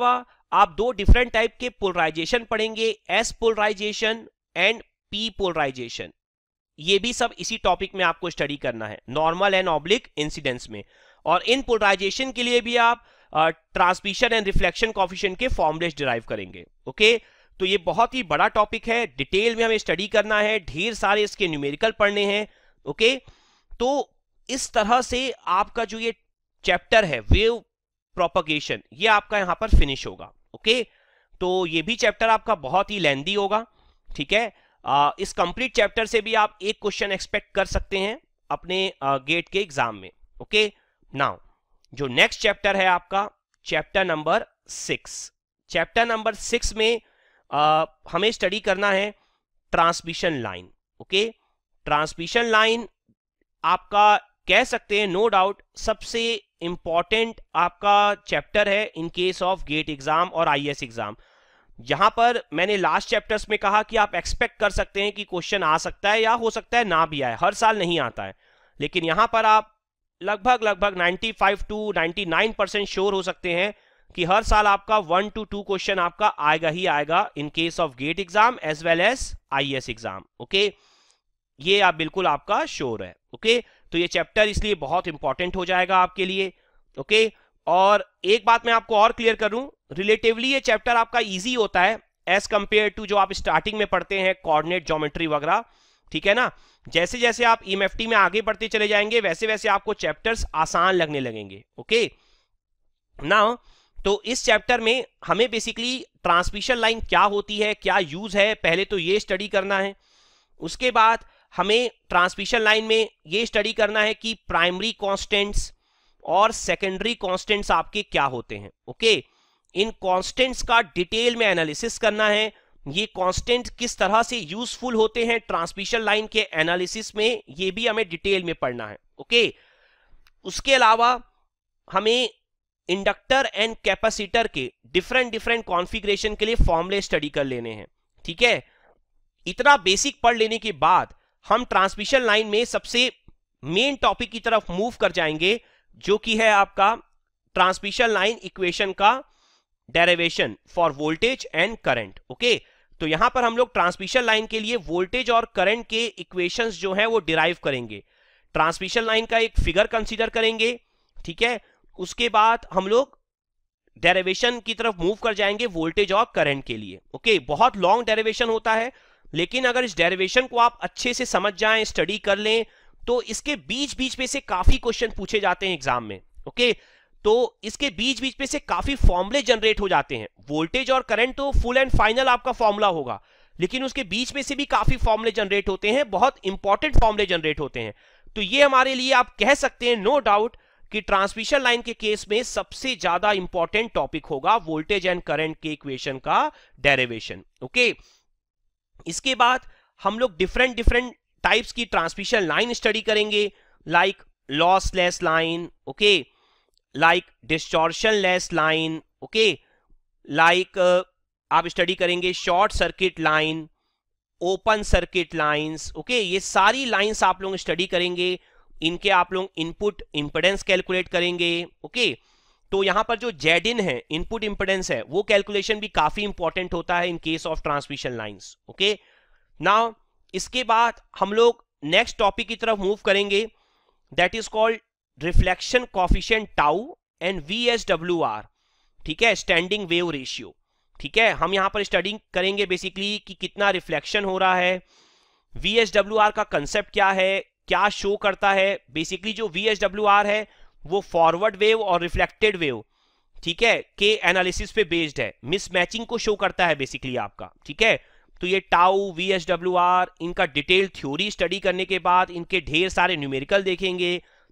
आप दो डिफरेंट टाइप के पोलराइजेशन पढ़ेंगे, S polarization and P polarization. ये भी सब इसी टॉपिक में आपको स्टडी करना है, नॉर्मल एंड ऑब्लिक इंसिडेंस में। और इन पोलराइजेशन के लिए भी आप ट्रांसमिशन एंड रिफ्लेक्शन कोएफिशिएंट के फॉर्मूलेस डिराइव करेंगे। ओके, तो ये बहुत ही बड़ा टॉपिक है, डिटेल में हमें स्टडी करना है, ढेर सारे इसके न्यूमेरिकल पढ़ने हैं। ओके, तो इस तरह से आपका जो ये चैप्टर है वेव प्रोपगेशन, ये आपका यहां पर फिनिश होगा। ओके, तो ये भी चैप्टर आपका बहुत ही लेंदी होगा। ठीक है, इस कंप्लीट चैप्टर से भी आप एक क्वेश्चन एक्सपेक्ट कर सकते हैं अपने गेट के एग्जाम में। ओके, नाउ जो नेक्स्ट चैप्टर है आपका चैप्टर नंबर 6। चैप्टर नंबर 6 में हमें स्टडी करना है transmission line. Okay, transmission line आपका कह सकते हैं नो डाउट सबसे इंपॉर्टेंट आपका चैप्टर है in case of GATE exam और आईएएस एग्जाम। जहां पर मैंने लास्ट चैप्टर्स में कहा कि आप एक्सपेक्ट कर सकते हैं कि क्वेश्चन आ सकता है या हो सकता है ना भी आए, हर साल नहीं आता है, लेकिन यहां पर आप लगभग 95 to 99% श्योर हो सकते हैं कि हर साल आपका 1 to 2 क्वेश्चन आपका आएगा ही आएगा in case of GATE exam as well as IAS exam. Okay, ये आप बिल्कुल आपका श्योर है। ओके, तो ये चैप्टर इसलिए बहुत इंपॉर्टेंट हो जाएगा आपके लिए। ओके, और एक बात मैं आपको और क्लियर करूं, रिलेटिवली ये चैप्टर आपका इजी होता है एज कंपेयर टू जो आप स्टार्टिंग में पढ़ते हैं कोऑर्डिनेट ज्योमेट्री वगैरह। ठीक है ना, जैसे जैसे आप ईएमएफटी में आगे बढ़ते चले जाएंगे वैसे वैसे आपको चैप्टर्स आसान लगने लगेंगे। ओके, नाउ तो इस चैप्टर में हमें बेसिकली ट्रांसमिशन लाइन क्या होती है, क्या यूज है, पहले तो ये स्टडी करना है। उसके बाद हमें ट्रांसमिशन लाइन में ये स्टडी करना है कि प्राइमरी कांस्टेंट्स और सेकेंडरी कांस्टेंट्स आपके क्या होते हैं। ओके, इन कांस्टेंट्स का डिटेल में एनालिसिस करना है, ये कांस्टेंट किस तरह से यूजफुल होते हैं ट्रांसमिशन लाइन के एनालिसिस में, ये भी हमें डिटेल में पढ़ना है। ओके, उसके अलावा हमें इंडक्टर एंड कैपेसिटर के डिफरेंट कॉन्फ़िगरेशन के लिए फॉर्मूले स्टडी कर लेने हैं। ठीक है, इतना बेसिक पढ़ लेने के बाद हम ट्रांसमिशन लाइन में सबसे मेन टॉपिक की तरफ मूव कर जाएंगे, जो कि है आपका ट्रांसमिशन लाइन इक्वेशन का derivation for voltage and current. Okay, तो यहां पर हम लोग ट्रांसमिशन लाइन के लिए वोल्टेज और करंट के इक्वेशंस जो हैं वो डिराइव करेंगे। ट्रांसमिशन लाइन का एक फिगर कंसीडर करेंगे। ठीक है, उसके बाद हम लोग डेरिवेशन की तरफ मूव कर जाएंगे वोल्टेज और करंट के लिए। ओके, बहुत लॉन्ग डेरिवेशन होता है, लेकिन अगर इस डेरिवेशन को आप अच्छे से समझ जाएं, स्टडी कर लें, तो इसके बीच बीच में से काफी क्वेश्चन पूछे जाते हैं एग्जाम में। ओके, तो इसके बीच बीच में से काफी फॉर्मूले जनरेट हो जाते हैं। वोल्टेज और करंट तो फुल एंड फाइनल आपका फॉर्मूला होगा, लेकिन उसके बीच में से भी काफी फॉर्मूले जनरेट होते हैं, बहुत इंपॉर्टेंट फॉर्मूले जनरेट होते हैं। तो ये हमारे लिए आप कह सकते हैं नो डाउट कि ट्रांसमिशन लाइन के केस में सबसे ज्यादा इंपॉर्टेंट टॉपिक होगा वोल्टेज एंड करंट के इक्वेशन का डेरिवेशन। ओके, इसके बाद हम लोग डिफरेंट टाइप्स की ट्रांसमिशन लाइन स्टडी करेंगे, like lossless line, okay, like distortionless line, okay, like आप स्टडी करेंगे short circuit line, open circuit lines. Okay, ये सारी लाइंस आप लोग स्टडी करेंगे, इनके आप लोग इनपुट इंपेडेंस कैलकुलेट करेंगे। ओके, तो यहां पर जो जेड है, इनपुट इंपेडेंस है, वो कैलकुलेशन भी काफी इंपॉर्टेंट होता है in case of transmission lines. Okay, now इसके बाद हम लोग नेक्स्ट टॉपिक की तरफ मूव करेंगे, that is called reflection coefficient tau and VSWR। ठीक है, स्टैंडिंग वेव रेशियो। ठीक है, हम यहां पर स्टडी करेंगे बेसिकली कि कितना रिफ्लेक्शन हो रहा है, VSWR का कंसेप्ट क्या है, क्या शो करता है। बेसिकली जो VSWR है वो फॉरवर्ड वेव और रिफ्लेक्टेड वेव, ठीक है, के एनालिसिस पे बेस्ड है, मिसमैचिंग को शो करता है बेसिकली आपका। ठीक है, तो ये टाउ, VSWR, इनका डिटेल थ्योरी स्टडी करने के बाद इनके ढेर सारे न्यूमेरिकल देखेंगे।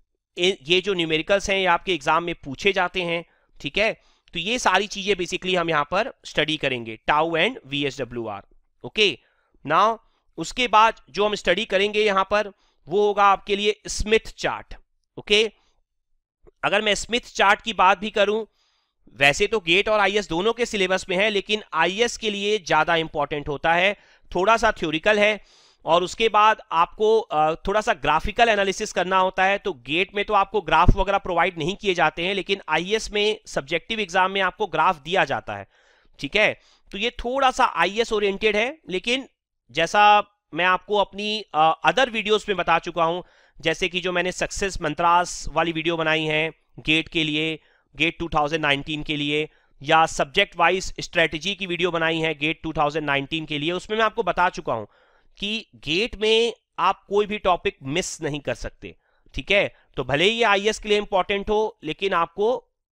ये जो न्यूमेरिकल्स हैं ये आपके एग्जाम में पूछे जाते हैं। ठीक है, तो ये सारी चीजें बेसिकली हम यहाँ पर स्टडी करेंगे, tau and VSWR। Okay, now उसके बाद जो हम स्टडी करेंगे यहाँ पर वो होगा आपके लिए स्मिथ चार्ट। ओके, अगर मैं स्मिथ चार्ट की बात भी करूं, वैसे तो गेट और आईएएस दोनों के सिलेबस में है, लेकिन आईएएस के लिए ज्यादा इंपॉर्टेंट होता है, थोड़ा सा थ्योरिकल है, और उसके बाद आपको थोड़ा सा ग्राफिकल एनालिसिस करना होता है। तो गेट में तो आपको ग्राफ वगैरह प्रोवाइड नहीं किए जाते हैं, लेकिन आईएएस में सब्जेक्टिव एग्जाम में आपको ग्राफ दिया जाता है। ठीक है। तो ये थोड़ा सा आईएएस ओरिएंटेड है, लेकिन जैसा मैं आपको अपनी अदर वीडियोस में बता चुका हूं, जैसे कि जो मैंने सक्सेस मंत्रास वाली वीडियो बनाई है गेट के लिए, गेट 2019 के लिए, या सब्जेक्ट वाइज स्ट्रेटजी की वीडियो बनाई है गेट 2019 के लिए, उसमें मैं आपको बता चुका हूं कि गेट में आप कोई भी टॉपिक मिस नहीं कर सकते, ठीक है। तो भले ही ये आईएएस के लिए इंपॉर्टेंट हो, लेकिन आपको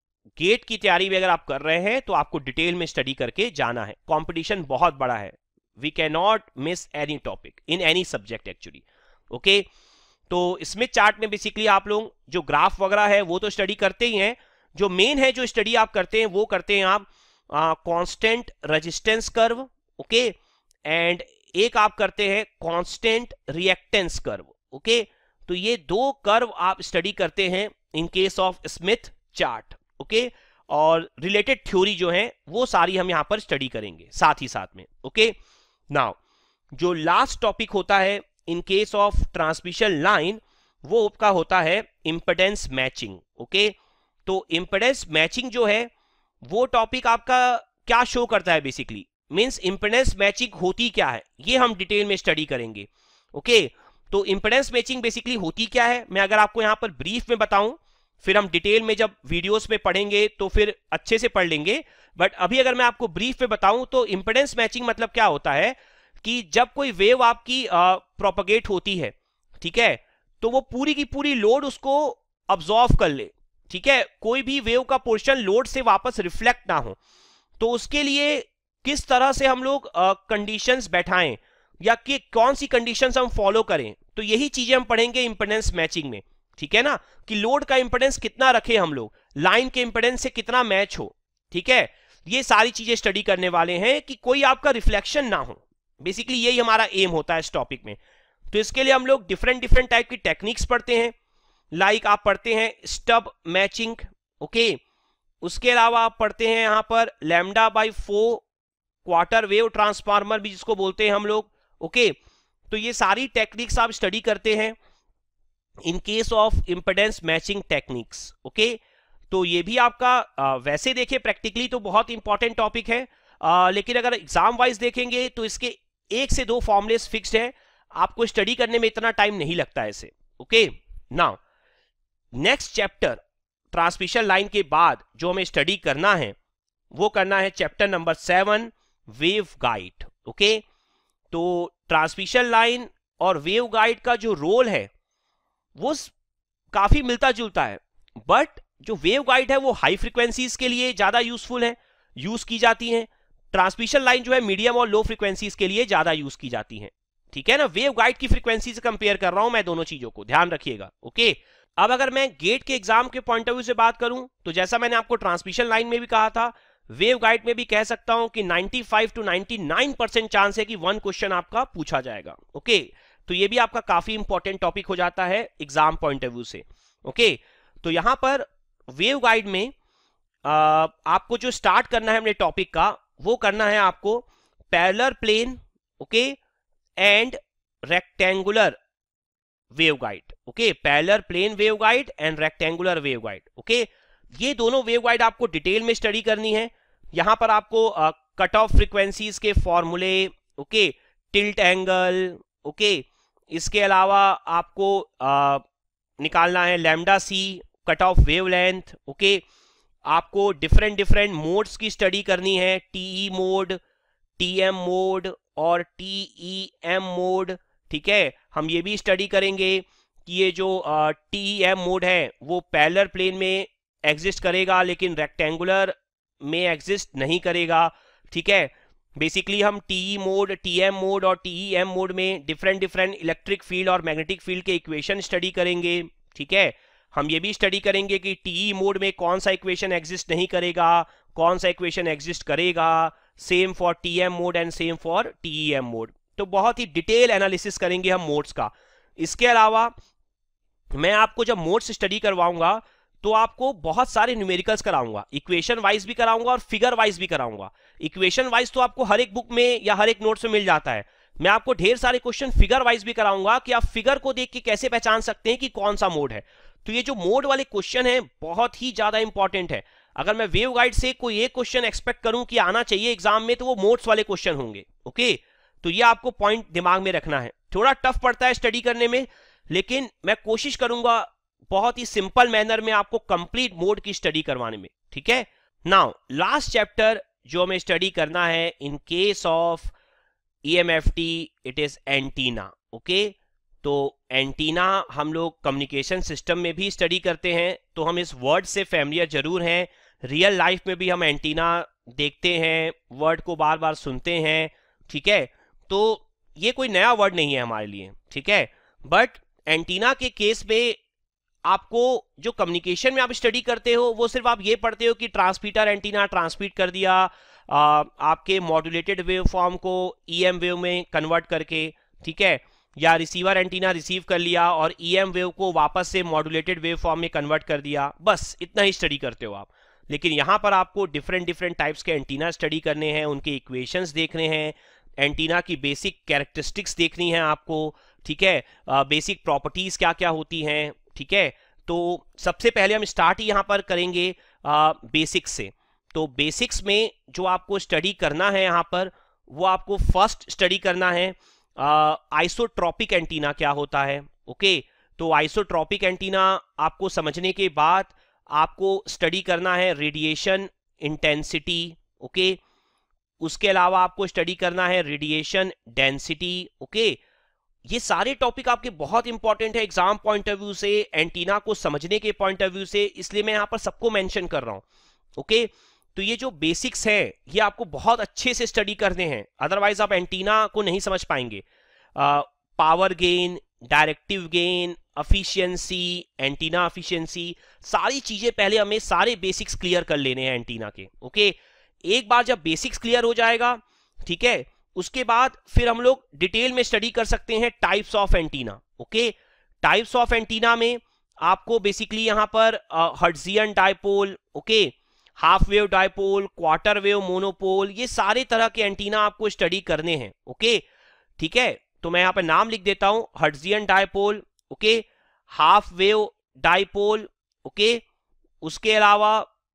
गेट की तैयारी भी अगर आप कर रहे हैं तो आपको डिटेल में स्टडी करके जाना है। कंपटीशन बहुत बड़ा है, we can not miss any topic in any subject actually, okay. तो स्मिथ चार्ट में बेसिकली आप लोग जो ग्राफ वगैरह है वो तो स्टडी करते ही हैं, जो मेन है जो स्टडी आप करते हैं वो करते हैं आप constant resistance curve, okay, and एक आप करते हैं कांस्टेंट रिएक्टेंस कर्व, ओके। तो ये दो कर्व आप स्टडी करते हैं in case of Smith chart, okay. और रिलेटेड थ्योरी जो है वो सारी हम यहां पर स्टडी करेंगे साथ ही साथ में, ओके। नाउ जो लास्ट टॉपिक होता है in case of transmission line, वो आपका होता है इंपेडेंस मैचिंग, ओके। तो इंपेडेंस मैचिंग जो है वो टॉपिक आपका क्या शो करता है, बेसिकली मींस इंपेडेंस मैचिंग होती क्या है, ये हम डिटेल में स्टडी करेंगे, ओके। तो इंपेडेंस मैचिंग बेसिकली होती क्या है, मैं अगर आपको यहां पर ब्रीफ में बताऊं, फिर हम डिटेल में जब वीडियोस में पढ़ेंगे तो फिर अच्छे से पढ़ लेंगे, बट अभी अगर मैं आपको ब्रीफ में बताऊं तो इंपेडेंस मैचिंग मतलब क्या होता है कि जब कोई वेव आपकी प्रोपगेट होती है, ठीक है, तो वो पूरी की पूरी लोड उसको अब्सॉर्ब कर ले, ठीक है, कोई भी वेव का पोर्शन लोड से वापस रिफ्लेक्ट ना हो, तो उसके लिए किस तरह से हम लोग कंडीशंस बैठाएं या कि कौन सी कंडीशंस हम फॉलो करें, तो यही चीजें हम पढ़ेंगे इंपेडेंस मैचिंग में, ठीक है ना, कि लोड का इंपेडेंस कितना रखे हम लोग, लाइन के इंपेडेंस से कितना मैच हो, ठीक है, ये सारी चीजें स्टडी करने वाले हैं कि कोई आपका रिफ्लेक्शन ना हो, बेसिकली यही हमारा एम होता है इस टॉपिक में। तो इसके लिए हम लोग डिफरेंट टाइप की टेक्निक्स पढ़ते हैं, लाइक आप पढ़ते हैं स्टब मैचिंग, ओके। उसके अलावा आप पढ़ते हैं यहां पर lambda by 4 quarter wave transformer भी जिसको बोलते हैं हम लोग, ओके। तो ये सारी टेक्निक्स आप स्टडी करते हैं in case of impedance matching techniques, okay. तो ये भी आपका वैसे देखिए प्रैक्टिकली तो बहुत इंपॉर्टेंट टॉपिक है, लेकिन अगर एग्जाम वाइज देखेंगे तो इसके 1 से 2 फॉर्मुलेस फिक्स्ड है, आपको स्टडी करने में इतना टाइम नहीं लगता है इसे, okay. Now next chapter transmission line के बाद जो हमें स्टडी करना है वो करना है chapter number 7 wave guide, okay. तो ट्रांसमिशन लाइन और वेव गाइड का जो रोल है वो काफी मिलता जुलता है, बट जो वेव गाइड है वो हाई फ्रीक्वेंसीज के लिए ज्यादा यूजफुल है, यूज की जाती है, ट्रांसमिशन लाइन जो है मीडियम और लो फ्रीक्वेंसीज के लिए ज्यादा यूज की जाती है, ठीक है ना। वेव गाइड की फ्रीक्वेंसी से कंपेयर कर रहा हूं मैं दोनों चीजों को, ध्यान रखिएगा, ओके। अब अगर मैं गेट के एग्जाम के पॉइंट ऑफ व्यू से बात करूं तो जैसा मैंने आपको ट्रांसमिशन लाइन में भी कहा था, वेव गाइड में भी कह सकता हूं कि 95 to 99% चांस है कि 1 क्वेश्चन आपका पूछा जाएगा, ओके। तो ये भी आपका काफी इंपॉर्टेंट टॉपिक हो जाता है एग्जाम पॉइंट ऑफ व्यू से, ओके। तो यहां पर वेव गाइड में आपको जो स्टार्ट करना है अपने टॉपिक का वो करना है आपको parallel plane, okay, and rectangular wave guide, okay, parallel plane wave guide and rectangular wave guide, okay. ये दोनों वेव गाइड आपको डिटेल में स्टडी करनी है। यहां पर आपको कट ऑफ फ्रीक्वेंसीज के फॉर्मूले, ओके, टिल्ट एंगल, ओके, इसके अलावा आपको निकालना है lambda c, cut off wave length, okay. आपको डिफरेंट मोड्स की स्टडी करनी है, टीई मोड, टीएम मोड और टीईएम मोड, ठीक है। हम ये भी स्टडी करेंगे कि ये जो टीईएम मोड है वो पैरेलल प्लेन में एग्जिस्ट करेगा लेकिन रेक्टेंगुलर में एग्जिस्ट नहीं करेगा, ठीक है। बेसिकली हम टीई मोड, टीएम मोड और टीईएम मोड में डिफरेंट इलेक्ट्रिक फील्ड और मैग्नेटिक फील्ड के इक्वेशन स्टडी करेंगे, ठीक है। हम ये भी स्टडी करेंगे कि टीई मोड में कौन सा इक्वेशन एग्जिस्ट नहीं करेगा, कौन सा इक्वेशन एग्जिस्ट करेगा, same for TM mode and same for TEM mode. तो बहुत ही डिटेल एनालिसिस करेंगे हम मोड्स का। इसके अलावा मैं आपको जब मोड्स स्टडी करवाऊंगा तो आपको बहुत सारे न्यूमेरिकल्स कराऊंगा, इक्वेशन वाइज भी कराऊंगा और फिगर वाइज भी कराऊंगा। इक्वेशन वाइज तो आपको हर एक बुक में या हर एक नोट्स में मिल जाता है, मैं आपको ढेर सारे क्वेश्चन फिगर वाइज भी कराऊंगा कि आप फिगर को देख के कैसे पहचान सकते हैं कि कौन सा मोड है। तो ये जो मोड वाले क्वेश्चन है बहुत ही ज्यादा इंपॉर्टेंट है। अगर मैं वेवगाइड से कोई एक क्वेश्चन एक्सपेक्ट करूं कि आना चाहिए एग्जाम में, तो वो मोड्स वाले क्वेश्चन होंगे। ओके, तो ये आपको पॉइंट दिमाग में रखना है। थोड़ा टफ पड़ता है स्टडी करने में, लेकिन मैं कोशिश करूंगा बहुत ही सिंपल मैनर में आपको कंप्लीट मोड की स्टडी करवाने में। ठीक है, नाउ लास्ट चैप्टर जो हमें स्टडी करना है in case of EMFT, it is antenna. Okay, तो एंटीना हम लोग कम्युनिकेशन सिस्टम में भी स्टडी करते हैं, तो हम इस वर्ड से फैमिलियर जरूर हैं। रियल लाइफ में भी हम एंटीना देखते हैं, वर्ड को बार बार सुनते हैं। ठीक है, तो ये कोई नया वर्ड नहीं है हमारे लिए। ठीक है, बट एंटीना के केस में आपको जो कम्युनिकेशन में आप स्टडी करते हो, वो सिर्फ आप ये पढ़ते हो कि ट्रांसमीटर एंटीना ट्रांसमिट कर दिया आपके मॉड्यूलेटेड वेव फॉर्म को EM वेव में कन्वर्ट करके। ठीक है, या रिसीवर एंटीना रिसीव कर लिया और EM वेव को वापस से मॉड्यूलेटेड वेव फॉर्म में कन्वर्ट कर दिया, बस इतना ही स्टडी करते हो आप। लेकिन यहाँ पर आपको डिफरेंट टाइप्स के एंटीना स्टडी करने हैं, उनके इक्वेशंस देखने हैं, एंटीना की बेसिक कैरेक्टरिस्टिक्स देखनी है आपको। ठीक है, बेसिक प्रॉपर्टीज क्या क्या होती हैं। ठीक है, तो सबसे पहले हम स्टार्ट ही यहाँ पर करेंगे बेसिक्स से। तो बेसिक्स में जो आपको स्टडी करना है यहाँ पर, वो आपको फर्स्ट स्टडी करना है आइसोट्रॉपिक एंटीना क्या होता है। ओके, तो आइसोट्रॉपिक एंटीना आपको समझने के बाद आपको स्टडी करना है रेडिएशन इंटेंसिटी। ओके, उसके अलावा आपको स्टडी करना है रेडिएशन डेंसिटी। ओके, ये सारे टॉपिक आपके बहुत इंपॉर्टेंट है एग्जाम पॉइंट ऑफ व्यू से, एंटीना को समझने के पॉइंट ऑफ व्यू से, इसलिए मैं यहां पर सबको मेंशन कर रहा हूं। ओके, तो ये जो बेसिक्स है ये आपको बहुत अच्छे से स्टडी करने हैं, अदरवाइज आप एंटीना को नहीं समझ पाएंगे। Power gain, directive gain, efficiency, antenna efficiency, सारी चीजें पहले हमें सारे बेसिक्स क्लियर कर लेने हैं एंटीना के। ओके, एक बार जब बेसिक्स क्लियर हो जाएगा, ठीक है, उसके बाद फिर हम लोग डिटेल में स्टडी कर सकते हैं types of antenna. Okay, types of antenna में आपको बेसिकली यहां पर Hertzian dipole, okay, half wave dipole, quarter wave monopole, ये सारे तरह के एंटीना आपको स्टडी करने हैं। ओके, ठीक है, तो मैं यहां पर नाम लिख देता हूं, Hertzian dipole, okay, half wave dipole, okay, उसके अलावा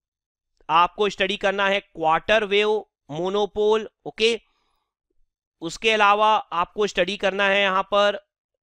आपको स्टडी करना है क्वार्टर वेव मोनोपोल। ओके, उसके अलावा आपको स्टडी करना है यहां पर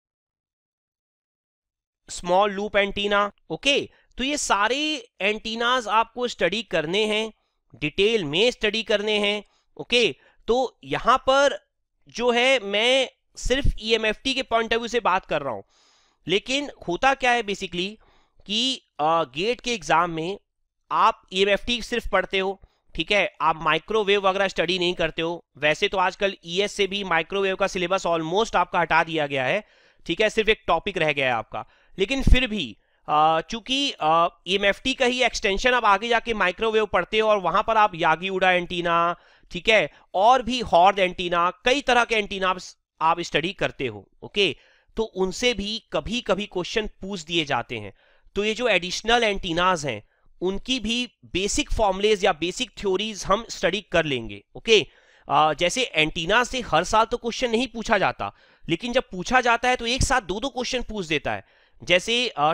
स्मॉल लूप एंटीना। ओके, तो ये सारे एंटीनाज आपको स्टडी करने हैं, डिटेल में स्टडी करने हैं। ओके, तो यहां पर जो है मैं सिर्फ EMFT के पॉइंट ऑफ व्यू से बात कर रहा हूं, लेकिन होता क्या है बेसिकली कि गेट के एग्जाम में आप EMFT सिर्फ पढ़ते हो। ठीक है, आप माइक्रोवेव वगैरह स्टडी नहीं करते हो। वैसे तो आजकल ES से भी माइक्रोवेव का सिलेबस ऑलमोस्ट आपका हटा दिया गया है। ठीक है, सिर्फ एक टॉपिक रह गया है आपका, लेकिन फिर भी चूंकि EMFT का ही एक्सटेंशन आप आगे जाके माइक्रोवेव पढ़ते हो और वहां पर आप यागी उड़ा एंटीना, ठीक है, और भी हॉर्न एंटीना, कई तरह के एंटीना आप स्टडी करते हो। ओके, तो उनसे भी कभी कभी क्वेश्चन पूछ दिए जाते हैं। तो ये जो एडिशनल एंटीनाज हैं उनकी भी बेसिक फॉर्मुलेज या बेसिक थ्योरीज हम स्टडी कर लेंगे। ओके, जैसे एंटीना से हर साल तो क्वेश्चन नहीं पूछा जाता, लेकिन जब पूछा जाता है तो एक साथ दो क्वेश्चन पूछ देता है। जैसे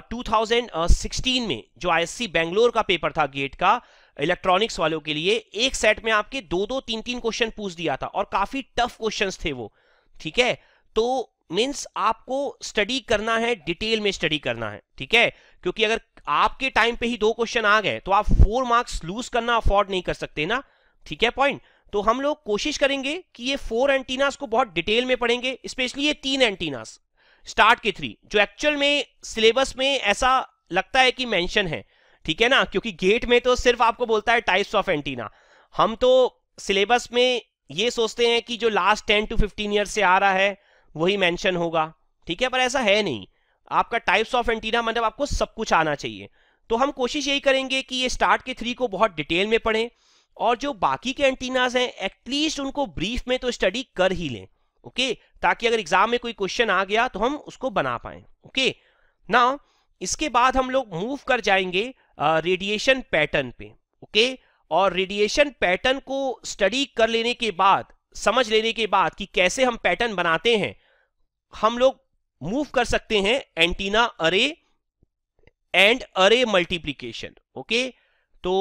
2016 में जो ISC बेंगलोर का पेपर था गेट का इलेक्ट्रॉनिक्स वालों के लिए, एक सेट में आपके 2-3 क्वेश्चन पूछ दिया था और काफी टफ क्वेश्चंस थे वो। ठीक है, तो मींस आपको स्टडी करना है, डिटेल में स्टडी करना है। ठीक है, क्योंकि अगर आपके टाइम पे ही 2 क्वेश्चन आ गए तो आप 4 मार्क्स लूज करना अफोर्ड नहीं कर सकते ना। ठीक है पॉइंट, तो हम लोग कोशिश करेंगे कि ये 4 एंटीनास को बहुत डिटेल में पढ़ेंगे, स्पेशली ये 3 एंटीनास स्टार्ट के 3 जो एक्चुअल में सिलेबस में ऐसा लगता है कि मेंशन है। ठीक है ना, क्योंकि गेट में तो सिर्फ आपको बोलता है टाइप्स ऑफ एंटीना, हम तो सिलेबस में ये सोचते हैं कि जो लास्ट 10 to 15 ईयर से आ रहा है वही मेंशन होगा। ठीक है, पर ऐसा है नहीं, आपका टाइप्स ऑफ एंटीना मतलब आपको सब कुछ आना चाहिए। तो हम कोशिश यही करेंगे कि ये स्टार्ट के 3 को बहुत डिटेल में पढ़ें और जो बाकी के एंटीनाज हैं एटलीस्ट उनको ब्रीफ में तो स्टडी कर ही लें। ओके, ताकि अगर एग्जाम में कोई क्वेश्चन आ गया तो हम उसको बना पाए। ओके, ना इसके बाद हम लोग मूव कर जाएंगे रेडिएशन पैटर्न पे। ओके, और रेडिएशन पैटर्न को स्टडी कर लेने के बाद, समझ लेने के बाद कि कैसे हम पैटर्न बनाते हैं, हम लोग मूव कर सकते हैं एंटीना अरे एंड अरे मल्टीप्लिकेशन। ओके, तो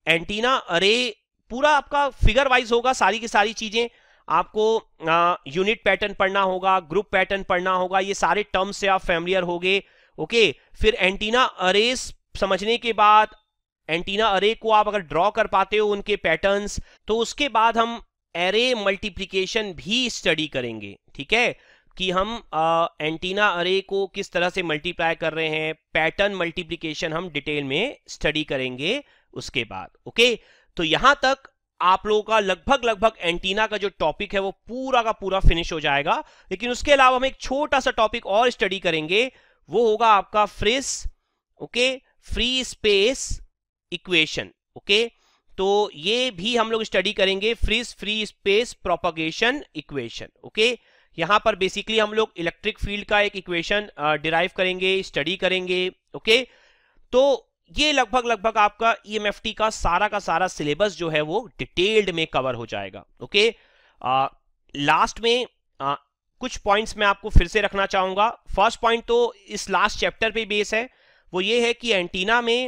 एंटीना अरे पूरा आपका फिगर वाइज होगा, सारी की सारी चीजें आपको यूनिट पैटर्न पढ़ना होगा, ग्रुप पैटर्न पढ़ना होगा, ये सारे टर्म्स से आप फैमिलियर होगे। ओके, फिर एंटीना अरेस समझने के बाद एंटीना अरे को आप अगर ड्रॉ कर पाते हो उनके पैटर्न्स, तो उसके बाद हम एरे मल्टीप्लिकेशन भी स्टडी करेंगे। ठीक है, कि हम एंटीना अरे को किस तरह से मल्टीप्लाई कर रहे हैं, पैटर्न मल्टीप्लिकेशन हम डिटेल में स्टडी करेंगे उसके बाद। ओके, तो यहां तक आप लोगों का लगभग एंटीना का जो टॉपिक है वो पूरा का पूरा फिनिश हो जाएगा। लेकिन उसके अलावा हम एक छोटा सा टॉपिक और स्टडी करेंगे, वो होगा आपका Friis, okay, free space equation. Okay, तो ये भी हम लोग स्टडी करेंगे, Friis free space propagation equation. Okay, यहां पर बेसिकली हम लोग इलेक्ट्रिक फील्ड का एक इक्वेशन डिराइव करेंगे, स्टडी करेंगे। ओके, तो ये लगभग आपका ईएमएफटी का सारा सिलेबस जो है वो डिटेल्ड में कवर हो जाएगा। ओके, लास्ट में कुछ पॉइंट्स मैं आपको फिर से रखना चाहूंगा। फर्स्ट पॉइंट तो इस लास्ट चैप्टर पे बेस है, वो ये है कि एंटीना में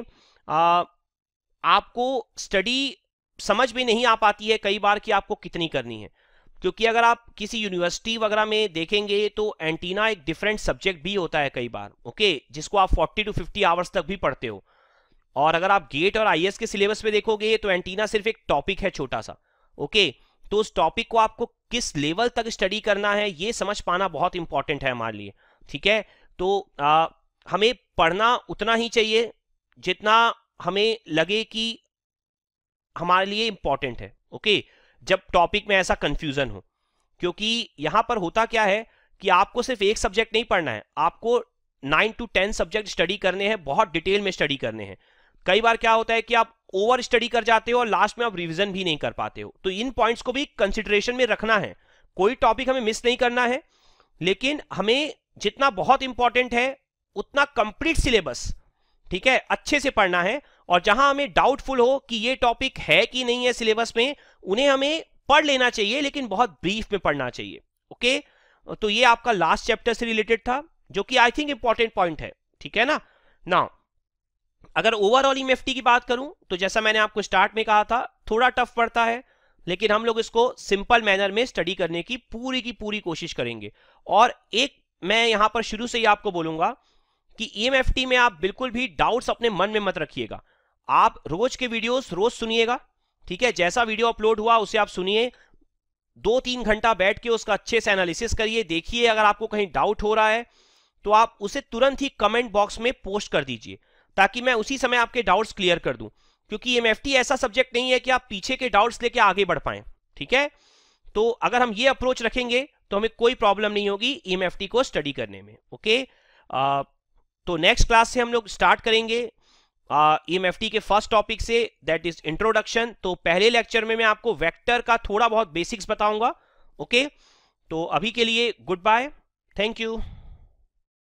आपको स्टडी समझ में नहीं आ पाती है कई बार कि आपको कितनी करनी है, क्योंकि अगर आप किसी यूनिवर्सिटी वगैरह में देखेंगे तो एंटीना एक डिफरेंट सब्जेक्ट भी होता है कई बार। ओके, जिसको आप 40 to 50 आवर्स तक भी पढ़ते हो। और अगर आप गेट और आईएएस के सिलेबस पे देखोगे तो एंटीना सिर्फ एक टॉपिक है छोटा सा। ओके, तो उस टॉपिक को आपको किस लेवल तक स्टडी करना है ये समझ पाना बहुत इंपॉर्टेंट है हमारे लिए। ठीक है, तो हमें पढ़ना उतना ही चाहिए जितना हमें लगे कि हमारे लिए इंपॉर्टेंट है। ओके, जब टॉपिक में ऐसा कंफ्यूजन हो, क्योंकि यहां पर होता क्या है कि आपको सिर्फ एक सब्जेक्ट नहीं पढ़ना है, आपको 9 to 10 सब्जेक्ट स्टडी करने हैं, बहुत डिटेल में स्टडी करने हैं। कई बार क्या होता है कि आप ओवर स्टडी कर जाते हो और लास्ट में आप रिवीजन भी नहीं कर पाते हो, तो इन पॉइंट्स को भी कंसिडरेशन में रखना है। कोई टॉपिक हमें मिस नहीं करना है, लेकिन हमें जितना बहुत इंपॉर्टेंट है उतना कंप्लीट सिलेबस, ठीक है, अच्छे से पढ़ना है। और जहां हमें डाउटफुल हो कि ये टॉपिक है कि नहीं है सिलेबस में, उन्हें हमें पढ़ लेना चाहिए, लेकिन बहुत ब्रीफ में पढ़ना चाहिए। ओके, तो ये आपका लास्ट चैप्टर से रिलेटेड था, जो कि आई थिंक इंपॉर्टेंट पॉइंट है। ठीक है ना अगर ओवरऑल ईएमएफटी की बात करूं तो जैसा मैंने आपको स्टार्ट में कहा था, थोड़ा टफ पड़ता है, लेकिन हम लोग इसको सिंपल मैनर में स्टडी करने की पूरी कोशिश करेंगे। और एक मैं यहां पर शुरू से ही आपको बोलूंगा कि ईएमएफटी में आप बिल्कुल भी डाउट्स अपने मन में मत रखिएगा। आप रोज के वीडियोस रोज सुनिएगा। ठीक है, जैसा वीडियो अपलोड हुआ उसे आप सुनिए, 2-3 घंटा बैठ के उसका अच्छे से एनालिसिस करिए, देखिए अगर आपको कहीं डाउट हो रहा है तो आप उसे तुरंत ही कमेंट बॉक्स में पोस्ट कर दीजिए, ताकि मैं उसी समय आपके डाउट्स क्लियर कर दूं। क्योंकि ईएमएफटी ऐसा सब्जेक्ट नहीं है कि आप पीछे के डाउट्स लेके आगे बढ़ पाएं। ठीक है, तो अगर हम ये अप्रोच रखेंगे तो हमें कोई प्रॉब्लम नहीं होगी ईएमएफटी को स्टडी करने में। ओके, तो नेक्स्ट क्लास से हम लोग स्टार्ट करेंगे ईएमएफटी के फर्स्ट टॉपिक से, दैट इज इंट्रोडक्शन। तो पहले लेक्चर में मैं आपको वेक्टर का थोड़ा बहुत बेसिक्स बताऊंगा। ओके, तो अभी के लिए गुड बाय, थैंक यू।